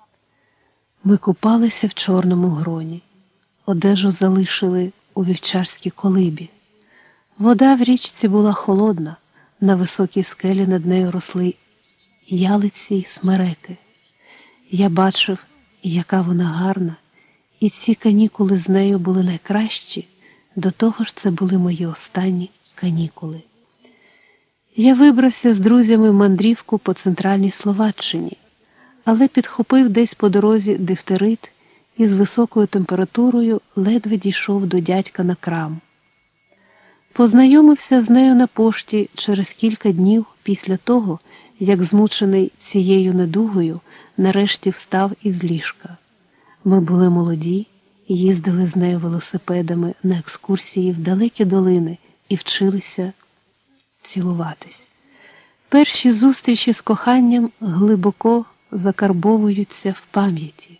Ми купалися в чорному гроні. Одежу залишили у вівчарській колибі. Вода в річці була холодна, на високій скелі над нею росли ялиці й смереки. Я бачив, яка вона гарна, і ці канікули з нею були найкращі, до того ж це були мої останні канікули. Я вибрався з друзями в мандрівку по центральній Словаччині, але підхопив десь по дорозі дифтерит і з високою температурою ледве дійшов до дядька на крам. Познайомився з нею на пошті через кілька днів після того, як змучений цією недугою нарешті встав із ліжка. Ми були молоді, їздили з нею велосипедами на екскурсії в далекі долини і вчилися цілуватись. Перші зустрічі з коханням глибоко закарбовуються в пам'яті.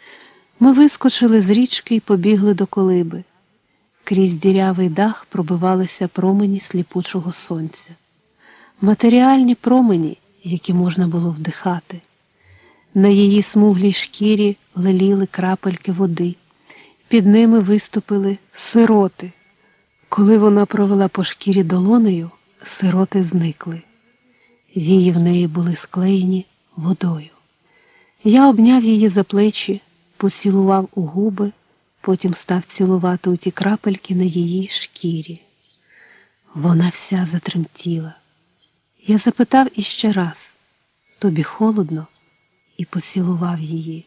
Ми вискочили з річки і побігли до колиби. Крізь дірявий дах пробивалися промені сліпучого сонця. Матеріальні промені, які можна було вдихати. На її смуглій шкірі леліли крапельки води. Під ними виступили сироти. Коли вона провела по шкірі долонею, сироти зникли. Вії в неї були склеєні водою. Я обняв її за плечі, поцілував у губи, потім став цілувати у ті крапельки на її шкірі. Вона вся затремтіла. Я запитав іще раз: «Тобі холодно?» і поцілував її.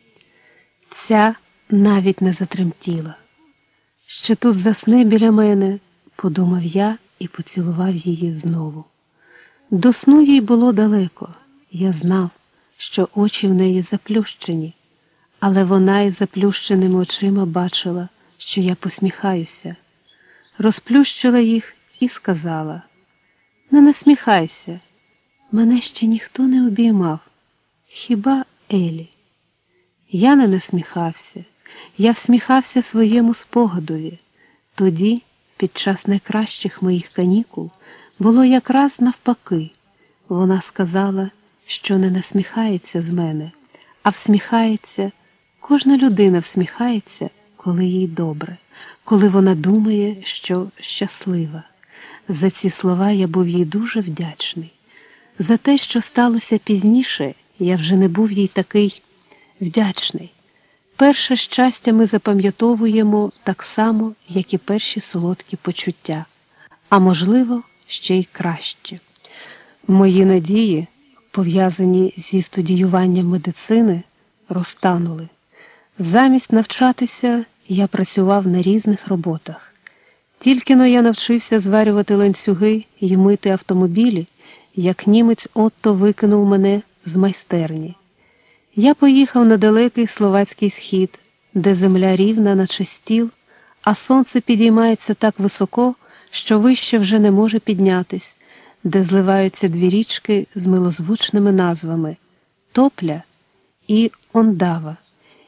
Ця навіть не затремтіла. «Ще тут засне біля мене», – подумав я і поцілував її знову. До сну їй було далеко. Я знав, що очі в неї заплющені, але вона із заплющеними очима бачила, що я посміхаюся. Розплющила їх і сказала: «Не насміхайся, мене ще ніхто не обіймав, хіба Елі?» Я не насміхався, я всміхався своєму спогадові. Тоді, під час найкращих моїх канікул, було якраз навпаки. Вона сказала, що не насміхається з мене, а всміхається, кожна людина всміхається, коли їй добре, коли вона думає, що щаслива. За ці слова я був їй дуже вдячний. За те, що сталося пізніше, я вже не був їй такий вдячний. Перше щастя ми запам'ятовуємо так само, як і перші солодкі почуття, а можливо, ще й краще. Мої надії, пов'язані зі студіюванням медицини, розтанули. Замість навчатися я працював на різних роботах. Тільки-но я навчився зварювати ланцюги й мити автомобілі, як німець Отто викинув мене з майстерні. Я поїхав на далекий словацький схід, де земля рівна, наче стіл, а сонце підіймається так високо, що вище вже не може піднятись, де зливаються дві річки з милозвучними назвами – Топля і Ондава,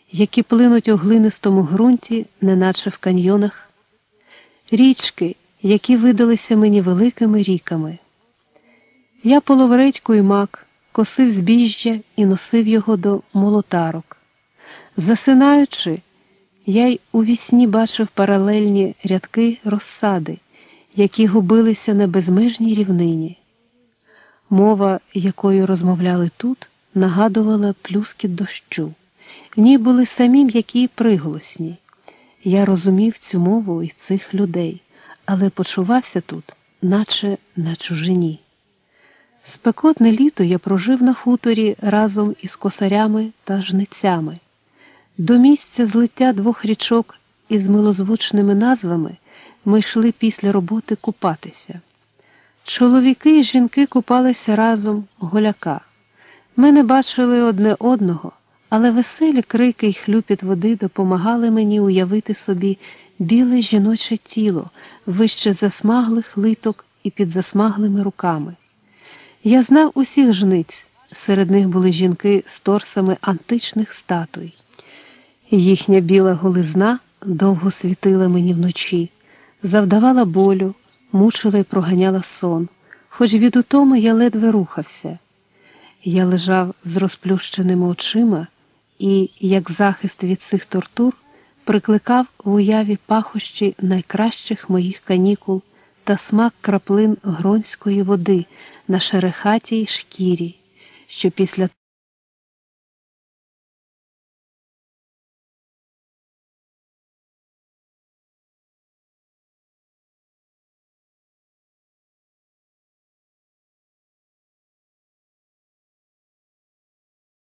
які плинуть у глинистому ґрунті, неначе в каньйонах, річки, які видалися мені великими ріками. Я полов редьку й мак, косив збіжжя і носив його до молотарок. Засинаючи, я й у вісні бачив паралельні рядки розсади, які губилися на безмежній рівнині. Мова, якою розмовляли тут, нагадувала плюскіт дощу. В ній були самі м'які приголосні. Я розумів цю мову і цих людей, але почувався тут, наче на чужині. Спекотне літо я прожив на хуторі разом із косарями та жницями. До місця злиття двох річок із милозвучними назвами ми йшли після роботи купатися. Чоловіки і жінки купалися разом голяка. Ми не бачили одне одного, але веселі крики й хлюпіт води допомагали мені уявити собі біле жіноче тіло, вище засмаглих литок і під засмаглими руками. Я знав усіх жниць, серед них були жінки з торсами античних статуй. Їхня біла голизна довго світила мені вночі, завдавала болю, мучила й проганяла сон, хоч від утоми я ледве рухався. Я лежав з розплющеними очима і, як захист від цих тортур, прикликав в уяві пахощі найкращих моїх канікул та смак краплин гронської води на шерехатій шкірі, що після